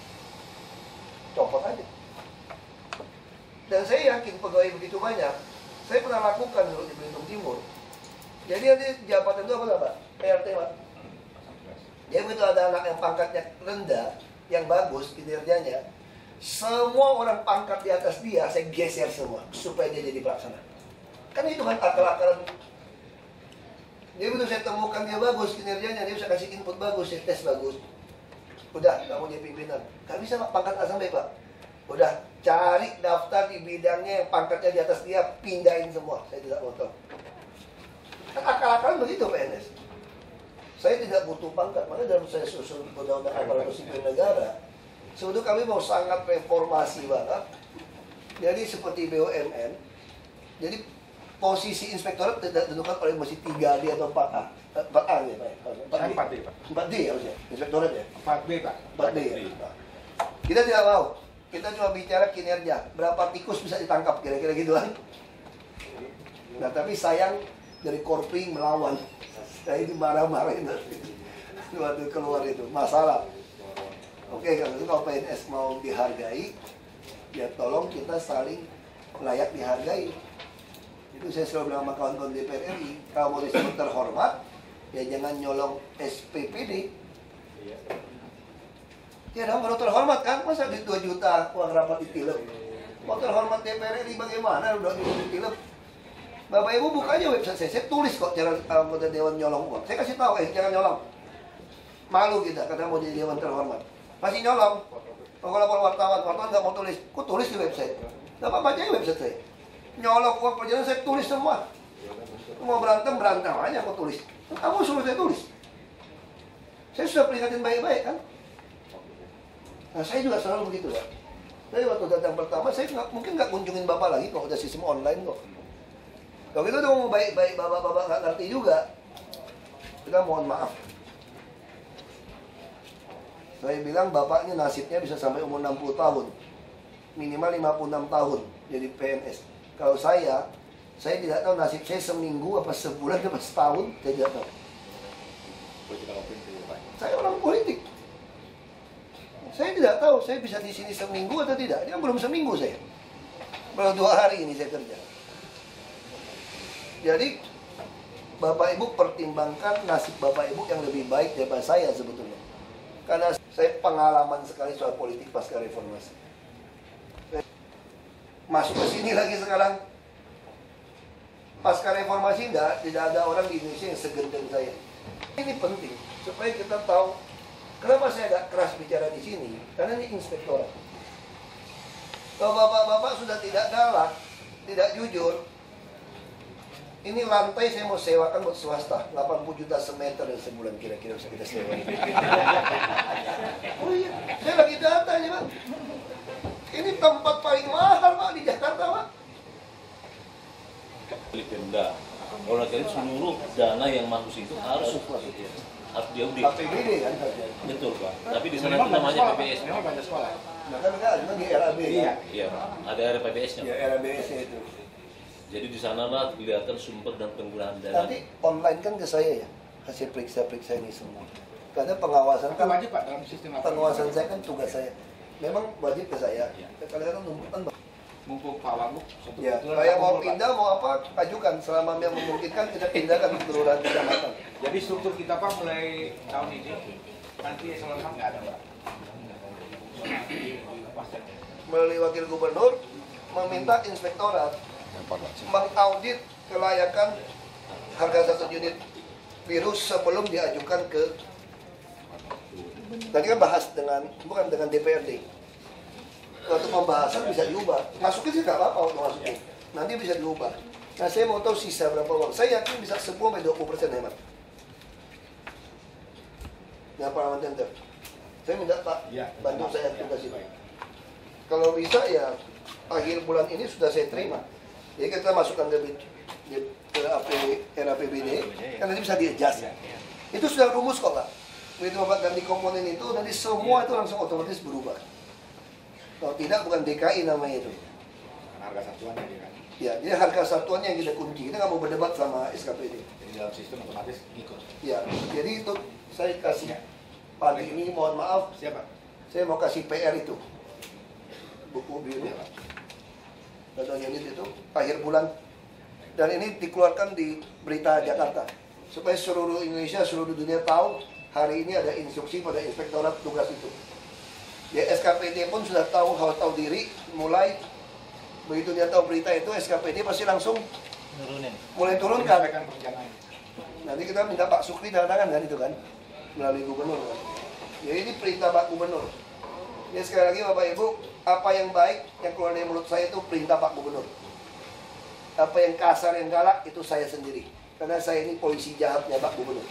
copot aja. Dan saya yakin pegawai begitu banyak. Saya pernah lakukan dulu di Belitung Timur. Jadi nanti jabatan itu apa Pak? P R T Pak. Jadi begitu ada anak yang pangkatnya rendah, yang bagus kinerjanya, semua orang pangkat di atas dia saya geser semua supaya dia jadi pelaksana. Kan itu kan akal-akalan. Jadi begitu saya temukan dia bagus kinerjanya, dia bisa kasih input bagus, saya tes bagus. Udah, kamu jadi pimpinan. Gak bisa Pak, pangkat A sampai Pak. Udah, cari daftar di bidangnya yang pangkatnya di atas dia, pindahin semua. Saya tidak mau tahu. Kan akal-akalan begitu P N S. Saya tidak butuh pangkat, makanya dalam saya susun undang-undang aparatur sipil negara, sebetulnya kami mau sangat reformasi banget. Jadi seperti B U M N, jadi posisi inspektorat tidak ditentukan oleh mesti tiga D atau empat A. empat A ya Pak? empat D Pak. empat D harusnya, inspektorat ya? empat B Pak. empat D ya? Kita tidak mau. Kita cuma bicara kinerja. Berapa tikus bisa ditangkap, kira-kira gitu kan? Nah tapi sayang dari Korpri melawan. Nah ini marah-marahin waktu keluar itu masalah. Oke, kalau itu kalau P N S mau dihargai, ya tolong kita saling layak dihargai. Itu saya selalu bilang sama kawan-kawan D P R R I, kalau mau disebut terhormat, ya jangan nyolong S P P D. Ya dong, baru terhormat kan, masa di dua juta uang rapat ditilep. Mau terhormat D P R R I bagaimana, udah ditilep. Bapak Ibu buka aja website saya, saya tulis kok cara anggota Dewan nyolong uang. Saya kasih tahu, eh jangan nyolong. Malu kita, karena mau jadi Dewan terhormat. Masih nyolong. Kalau lapor wartawan, wartawan nggak mau tulis, kok tulis di website. Bapak baca aja website saya. Nyolong uang perjalanan saya tulis semua. Mau berantem, berantem aja aku tulis. Kamu suruh saya tulis. Saya sudah peringatin baik-baik kan. Nah saya juga selalu begitu ya. Tapi waktu datang pertama, saya gak, mungkin nggak kunjungin Bapak lagi kok udah sistem online kok. Kalau kita udah mau baik-baik, Bapak-Bapak nggak ngerti juga. Kita mohon maaf. Saya bilang Bapak ini nasibnya bisa sampai umur enam puluh tahun. Minimal lima puluh enam tahun jadi P N S. Kalau saya, saya tidak tahu nasib saya seminggu, apa sebulan, apa setahun, saya tidak tahu. Saya orang politik. Saya tidak tahu saya bisa di sini seminggu atau tidak. Ini kan belum seminggu saya. Baru dua hari ini saya kerja. Jadi Bapak Ibu pertimbangkan nasib Bapak Ibu yang lebih baik daripada saya sebetulnya. Karena saya pengalaman sekali soal politik pasca reformasi. Masuk ke sini lagi sekarang. Pasca reformasi tidak, tidak ada orang di Indonesia yang segendeng saya. Ini penting supaya kita tahu kenapa saya agak keras bicara di sini. Karena ini inspektorat. Kalau bapak-bapak sudah tidak galak, tidak jujur, ini lantai saya mau sewakan buat swasta, delapan puluh juta semeter dan sebulan kira-kira bisa kita sewa. Oh iya, saya lagi data nih Pak. Ini tempat paling mahal Pak di Jakarta Pak. Pemda. Oleh karena seluruh dana yang masuk itu harus harus diaudit. A P B D kan? Betul Pak. Tapi di sana itu namanya P P S. Memang banyak sekolah. Nah kan ada di R A B. Iya. Iya, ada R P P S-nya. Ya R A B S-nya itu. Jadi di sana lah kelihatan sumber dan penggunaan dana. Nanti online kan ke saya ya, hasil periksa-periksa ini semua. Karena pengawasan kan wajib Pak dalam sistem apa? Pengawasan saya kan tugas saya. Memang wajib ke saya. Kadang-kadang numpukan Mumpung Pak Wagub. ya, saya mau pindah mau apa ajukan selama yang memungkinkan kita pindahkan ke kelurahan kecamatan. Jadi struktur kita Pak mulai tahun ini nanti eselon enam nggak ada Pak. Melalui wakil gubernur meminta inspektorat mengaudit kelayakan harga satu unit virus sebelum diajukan ke. Tadi kan bahas dengan bukan dengan D P R D. Waktu pembahasan bisa diubah. Masukin sih nggak apa-apa waktu masukin. Nanti bisa diubah. Nah saya mau tahu sisa berapa uang. Saya yakin bisa sepuluh sampai dua puluh persen hemat. Nah Pak Tenter, saya minta Pak ya, bantu saya ya, tugas itu. baik. Kalau bisa ya akhir bulan ini sudah saya terima. Jadi kita masukkan ke, ke R A P B D, kan nanti bisa di-adjust. Itu sudah rumus kok Pak. Begitu Bapak ganti komponen itu, nanti semua itu langsung otomatis berubah. Kalau tidak bukan D K I namanya itu. Harga satuannya dia kan. Ya, jadi harga satuannya yang kita kunci. Kita nggak mau berdebat sama S K P D. Jadi dalam sistem otomatis ikut. Ya, jadi itu saya kasih pagi ini mohon maaf. Siapa? Saya mau kasih P R itu. Buku biru. Data unit itu akhir bulan. Dan ini dikeluarkan di Berita Jakarta. Supaya seluruh Indonesia, seluruh dunia tahu hari ini ada instruksi pada inspektorat tugas itu. Ya S K P D pun sudah tahu, harus tahu diri, mulai begitu dia tahu berita itu S K P D pasti langsung Nurunin. mulai turunkan. Menyampaikan perencanaan. Nanti kita minta Pak Sukri tanda tangan kan itu kan melalui gubernur kan. Jadi ini perintah Pak Gubernur. Ya sekali lagi Bapak Ibu, apa yang baik yang keluar dari mulut saya itu perintah Pak Gubernur. Apa yang kasar yang galak itu saya sendiri. Karena saya ini polisi jahatnya Pak Gubernur.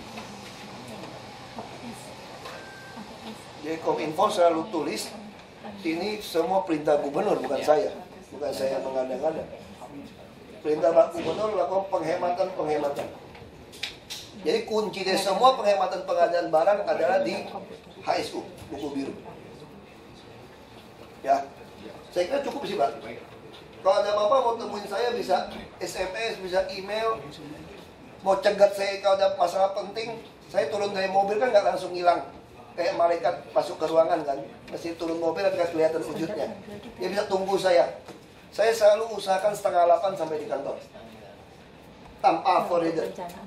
Jadi Kominfo selalu tulis ini semua perintah gubernur, bukan saya. Bukan saya mengada-ngada. Perintah Pak Gubernur lakukan penghematan-penghematan. Jadi kunci dari semua penghematan pengadaan barang adalah di H S U, buku biru. Ya, saya kira cukup sih Pak. Kalau ada apa-apa mau temuin saya bisa S M S, bisa email. Mau cegat saya kalau ada masalah penting, saya turun dari mobil kan nggak langsung hilang. Kayak malaikat masuk ke ruangan kan, mesti turun mobil agar kelihatan wujudnya. Dia bisa tunggu saya. Saya selalu usahakan setengah delapan sampai di kantor. Tanpa forwarder.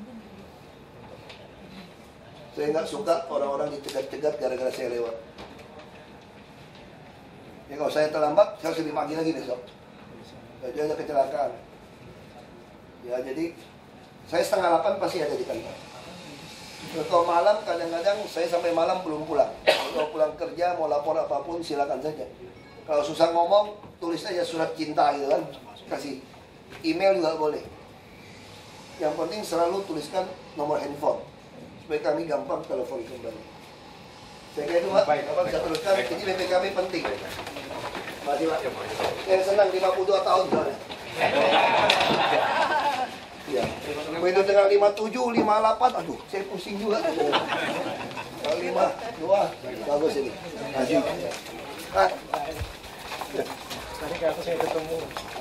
Saya nggak suka orang-orang dicegat-cegat gara-gara saya lewat. Ya kalau saya terlambat, saya harus lebih pagi lagi besok. Jadi ada kecelakaan. Ya jadi saya setengah delapan pasti ada di kantor. Kalau malam kadang-kadang saya sampai malam belum pulang. Kalau pulang kerja mau lapor apapun silakan saja. Kalau susah ngomong tulis aja surat cinta gitu kan, kasih email juga boleh. Yang penting selalu tuliskan nomor handphone supaya kami gampang telepon kembali. Saya kira itu Pak, Bapak bisa teruskan. Jadi B P K B penting. Masih Pak. Saya senang lima puluh dua tahun soalnya. Ya, begitu dengan lima puluh tujuh, lima puluh delapan, aduh, saya pusing juga. Kalau lima, dua, bagus ini. Maju. Ah. Tadi kalau saya ketemu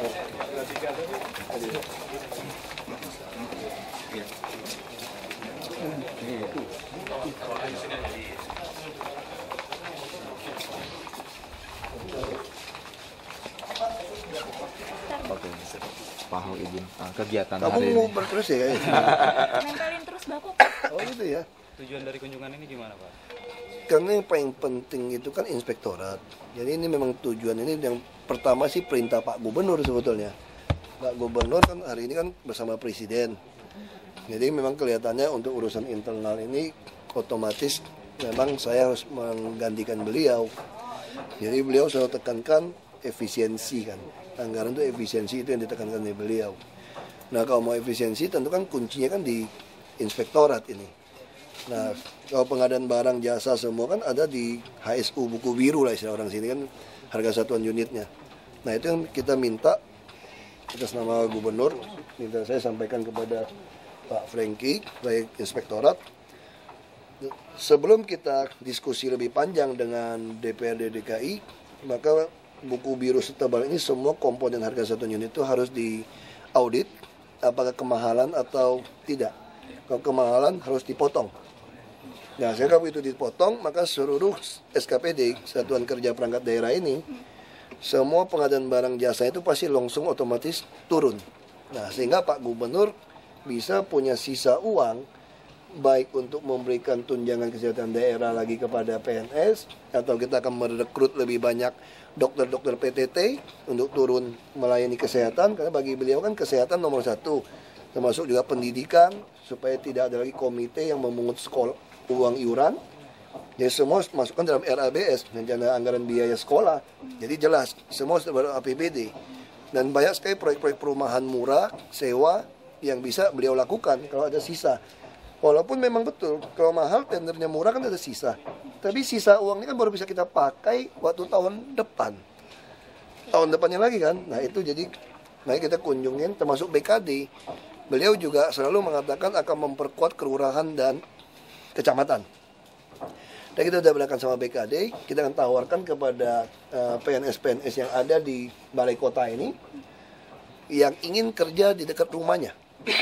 Oke, Pak Ho izin uh, kegiatan kamu hari mau ini. berterus ya kayaknya? Nempelin terus Bapak. Oh gitu ya. tujuan dari kunjungan ini gimana Pak? Karena yang paling penting itu kan inspektorat. Jadi ini memang tujuan ini yang pertama sih perintah Pak Gubernur sebetulnya. Pak Gubernur kan hari ini kan bersama Presiden. Jadi memang kelihatannya untuk urusan internal ini otomatis memang saya harus menggantikan beliau. Jadi beliau selalu tekankan efisiensi kan. Anggaran itu efisiensi itu yang ditekankan oleh beliau. Nah kalau mau efisiensi tentu kan kuncinya kan di inspektorat ini. Nah kalau pengadaan barang jasa semua kan ada di H S U buku biru lah istilah orang sini kan harga satuan unitnya. Nah itu yang kita minta atas nama Gubernur, minta saya sampaikan kepada Pak Franky baik inspektorat. Sebelum kita diskusi lebih panjang dengan D P R D D K I, maka buku biru setebal ini semua komponen harga satu unit itu harus diaudit apakah kemahalan atau tidak. Kalau kemahalan harus dipotong. Nah, sehingga itu dipotong, maka seluruh S K P D, Satuan Kerja Perangkat Daerah ini, semua pengadaan barang jasa itu pasti langsung otomatis turun. Nah, sehingga Pak Gubernur bisa punya sisa uang baik untuk memberikan tunjangan kesehatan daerah lagi kepada P N S atau kita akan merekrut lebih banyak dokter-dokter P T T untuk turun melayani kesehatan karena bagi beliau kan kesehatan nomor satu termasuk juga pendidikan supaya tidak ada lagi komite yang memungut sekolah uang iuran. Jadi semua masukkan dalam R A B S rencana anggaran biaya sekolah. Jadi jelas semua sudah A P B D dan banyak sekali proyek-proyek perumahan murah sewa yang bisa beliau lakukan kalau ada sisa. Walaupun memang betul, kalau mahal tendernya murah kan ada sisa. Tapi sisa uang ini kan baru bisa kita pakai waktu tahun depan. Tahun depannya lagi kan. Nah itu jadi, nah kita kunjungin termasuk B K D. Beliau juga selalu mengatakan akan memperkuat kelurahan dan kecamatan. Dan kita sudah berangkat sama B K D, kita akan tawarkan kepada uh, P N S-P N S yang ada di balai kota ini, yang ingin kerja di dekat rumahnya.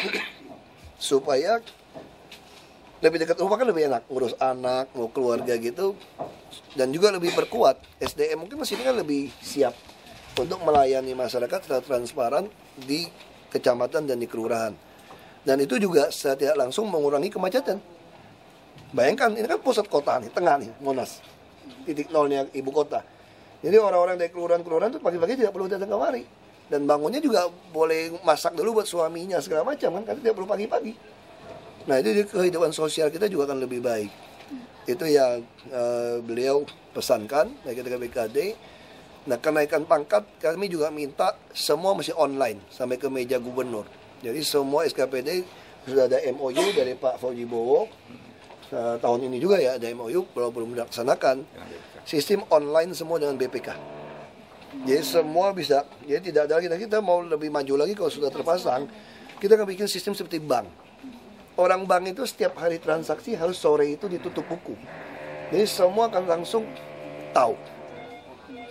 Supaya lebih dekat rumah kan lebih enak, ngurus anak, mau keluarga gitu. Dan juga lebih berkuat, S D M mungkin di sini kan lebih siap untuk melayani masyarakat secara transparan di kecamatan dan di kelurahan. Dan itu juga secara tidak langsung mengurangi kemacetan. Bayangkan, ini kan pusat kota nih, tengah nih, Monas. Titik nolnya ibu kota. Jadi orang-orang dari kelurahan-kelurahan itu pagi-pagi tidak perlu datang kemari. Dan bangunnya juga boleh masak dulu buat suaminya segala macam kan, karena tidak perlu pagi-pagi. Nah itu kehidupan sosial kita juga akan lebih baik. Itu yang uh, beliau pesankan dari B K D. Nah kenaikan pangkat kami juga minta semua mesti online sampai ke meja gubernur. Jadi semua S K P D sudah ada M O U dari Pak Fauji Bowo. Uh, tahun ini juga ya ada M O U kalau belum dilaksanakan. Sistem online semua dengan B P K. Jadi semua bisa. Jadi tidak ada lagi. Kita mau lebih maju lagi kalau sudah terpasang. Kita akan bikin sistem seperti bank. Orang bank itu setiap hari transaksi harus sore itu ditutup buku. Jadi semua akan langsung tahu.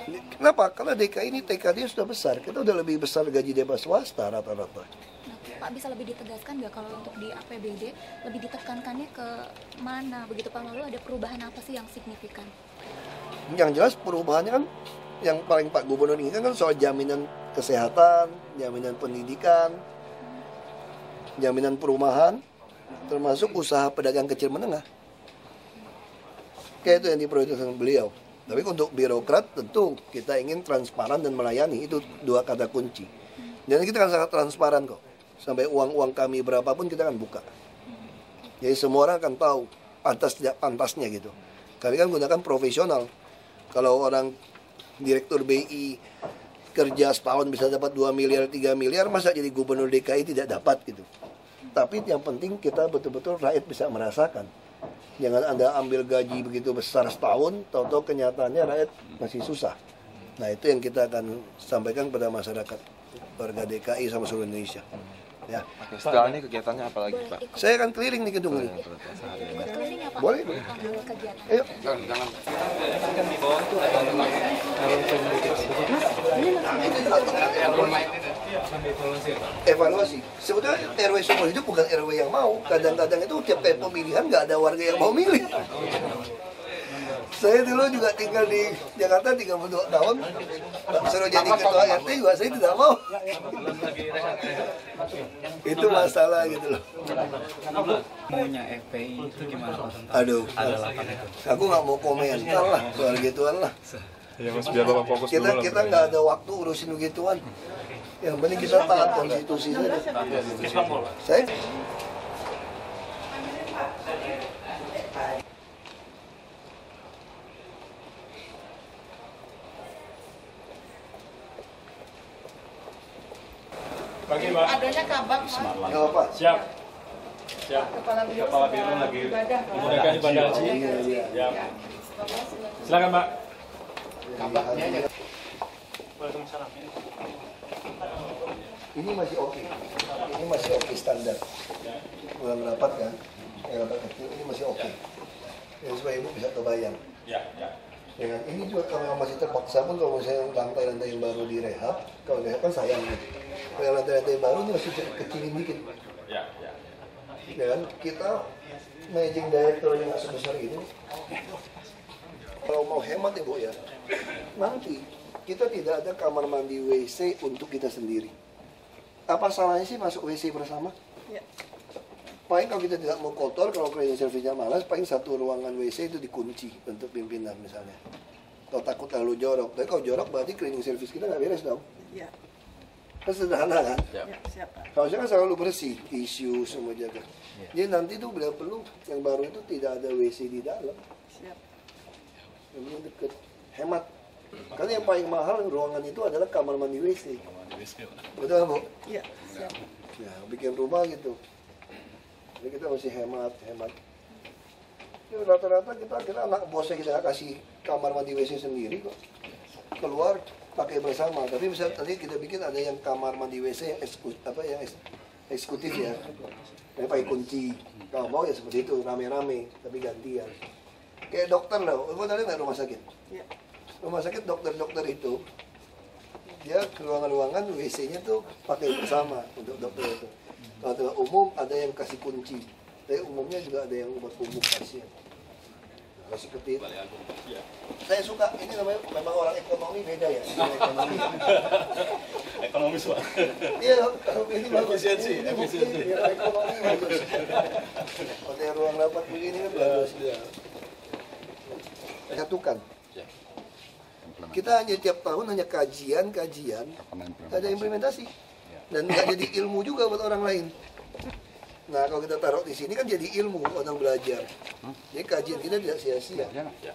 Kenapa? Karena D K I ini T K D sudah besar. Kita udah lebih besar gaji daripada swasta rata-rata. Pak, bisa lebih ditegaskan nggak kalau untuk di A P B D lebih ditekankannya ke mana begitu Pak? Lalu ada perubahan apa sih yang signifikan? Yang jelas perubahannya kan yang paling Pak Gubernur ini kan soal jaminan kesehatan, jaminan pendidikan, jaminan perumahan, termasuk usaha pedagang kecil menengah. Kayak itu yang diprioritaskan beliau. Tapi untuk birokrat tentu kita ingin transparan dan melayani, itu dua kata kunci. Dan kita kan sangat transparan kok. Sampai uang-uang kami berapapun kita akan buka. Jadi semua orang akan tahu pantas tidak pantasnya gitu. Kami kan gunakan profesional. Kalau orang direktur B I kerja setahun bisa dapat dua miliar, tiga miliar, masa jadi gubernur D K I tidak dapat gitu. Tapi yang penting kita betul-betul rakyat bisa merasakan. Jangan Anda ambil gaji begitu besar setahun, tahu-tahu kenyataannya rakyat masih susah. Nah itu yang kita akan sampaikan kepada masyarakat, warga D K I sama seluruh Indonesia. Ya. Oke, setelah ini kegiatannya apa lagi, Pak? Saya akan keliling di gedung ini. Boleh, boleh. Ayo. Jangan. Evaluasi. Sebetulnya R W seumur hidup bukan R W yang mau. Kadang-kadang itu tiap kali pemilihan nggak ada warga yang mau milih. Saya dulu juga tinggal di Jakarta tiga puluh dua tahun, suruh jadi ketua R T juga saya tidak mau. Itu masalah gitu loh. Maunya F P I itu gimana? Aduh, aku nggak mau komentar lah soal gituan lah. Ya Mas, biar Bapak fokus kita, dulu. Kita nggak ada waktu urusin begituan. Yang penting kita taat konstitusi saja. Saya Pagi, Pak. Adanya kabar, Pak. nggak apa. Siap. Siap. Kepala Biro Kepala Biro lagi menggunakan ibadah haji. Ya. Silakan, Pak. Kabarnya aja. Waalaikumsalam. Ini masih oke. Ini masih oke standar. Ulang rapat kan? Yang rapat kecil ini masih oke. Ya, supaya ibu bisa kebayang. Ya, ya. Ya kan? Ini juga kalau masih terpaksa pun kalau misalnya lantai-lantai yang baru direhab, kalau direhab kan sayang gitu. Kalau lantai-lantai baru ini masih kecilin dikit. Ya, ya. Ya kan? Kita managing director yang nggak sebesar ini. Kalau mau hemat ibu ya, nanti kita tidak ada kamar mandi W C untuk kita sendiri. Apa salahnya sih masuk W C bersama? Ya. Paling kalau kita tidak mau kotor, kalau cleaning service-nya malas, paling satu ruangan W C itu dikunci untuk pimpinan misalnya. Kalau takut terlalu jorok, tapi kalau jorok berarti cleaning service kita nggak beres dong. Ya. Kan sederhana kan? Ya, siap, Pak. Kalau saya kan selalu bersih, tisu semua jaga. Jadi nanti tuh bila perlu yang baru itu tidak ada W C di dalam. Siap. Ini deket, hemat. Karena yang paling mahal ruangan itu adalah kamar mandi W C. Betul Bu? Iya, siap. Ya, bikin rumah gitu. Jadi kita mesti hemat, hemat. Ya, rata-rata kita, kita anak bosnya kita kasih kamar mandi W C sendiri kok. Keluar pakai bersama. Tapi misalnya tadi kita bikin ada yang kamar mandi W C yang eksekutif, apa yang eksekutif ya. Yang pakai kunci. Kalau mau ya seperti itu, rame-rame, tapi gantian. Kayak dokter loh, gue tadi nggak rumah sakit. Ya. Rumah sakit dokter-dokter itu, dia ruangan-ruangan W C-nya tuh pakai bersama untuk dokter itu. Kalau umum ada yang kasih kunci, tapi umumnya juga ada yang buat umum pasien. Nah, seperti itu. Saya suka, ini namanya memang orang ekonomi beda ya. Ekonomi. Ekonomis, Pak. Iya, ini bagus. Efisiensi, Ini bukti, efisiensi. biar ekonomi bagus. Pakai ruang rapat begini kan bagus. Satukan. Kita hanya tiap tahun hanya kajian, kajian, ada implementasi, dan nggak jadi ilmu juga buat orang lain. Nah kalau kita taruh di sini kan jadi ilmu orang belajar. Jadi kajian kita tidak sia-sia.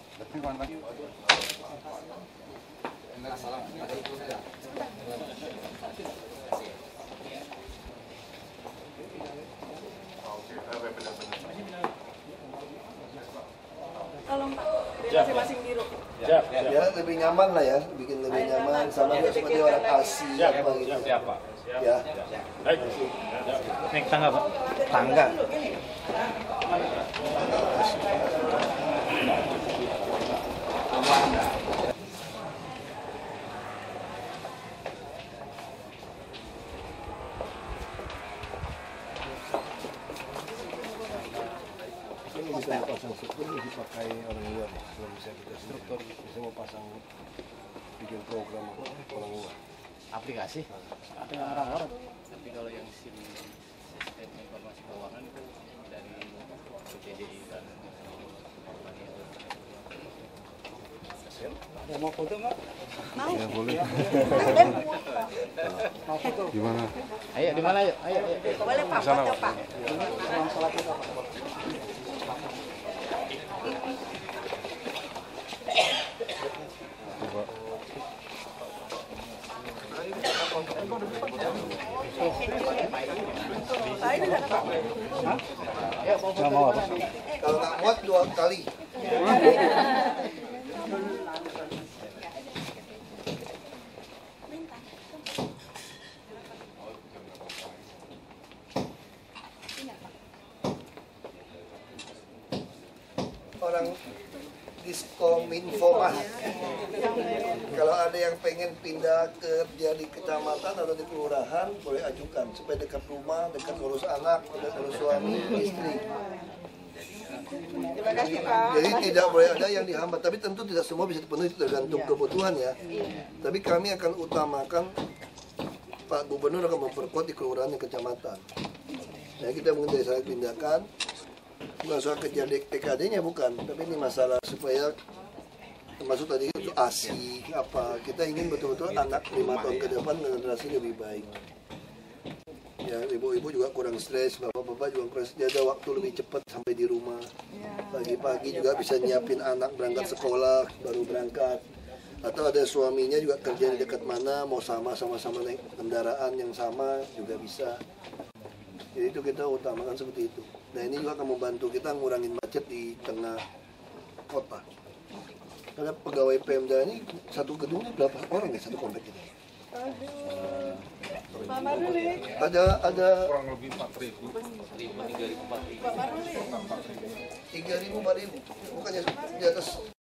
Tolong Pak, di Siap. masing-masing biro. Siap, siap. Ya lebih nyaman lah ya, bikin lebih nyaman sama dia seperti orang asing Siap, apa gitu. siap, siap, Pak. Ya. Baik. Naik tangga, Pak. Tangga. Ini bisa pasang struktur bisa pakai orang luar ya, belum bisa kita struktur. Bisa mau pasang bikin program orang luar. Aplikasi? Ada yang orang-orang. Tapi kalau yang SIM sistem informasi keuangan itu dari B P D I dan Ada mau foto nggak? Mau. Ya boleh. Mau foto? Di mana? Ayo di mana? Ayo, ayo, ayo. Boleh Pak, foto Pak. Nggak mau apa? Kalau nggak muat dua kali. Orang Diskominfo Mas. Kalau ada yang pengen pindah kerja di kecamatan atau di kelurahan, boleh ajukan supaya dekat rumah, dekat urus anak, dekat urus suami, istri. Terima kasih Pak. Jadi tidak boleh ada yang dihambat, tapi tentu tidak semua bisa dipenuhi, tergantung kebutuhan ya. Tapi kami akan utamakan Pak Gubernur akan memperkuat di kelurahan dan kecamatan. Nah, kita mungkin dari saya pindahkan, bukan soal kejar P K D-nya bukan, tapi ini masalah supaya termasuk tadi itu A S I apa, kita ingin betul-betul anak lima tahun ke depan generasi lebih baik. Ya, ibu-ibu juga kurang stres, bapak-bapak juga kurang stres, ada waktu lebih cepat sampai di rumah. Pagi-pagi juga bisa nyiapin anak berangkat sekolah, baru berangkat. Atau ada suaminya juga kerja di dekat mana, mau sama sama-sama naik kendaraan yang sama juga bisa. Jadi itu kita utamakan seperti itu. Nah ini juga akan membantu kita ngurangin macet di tengah kota. Karena pegawai Pemda ini satu gedungnya berapa orang ya satu komplek ini? Pak Maruli. Ada ada kurang lebih empat ribu, tiga ribu, empat ribu. Pak Maruli. tiga ribu, empat ribu. Bukannya di atas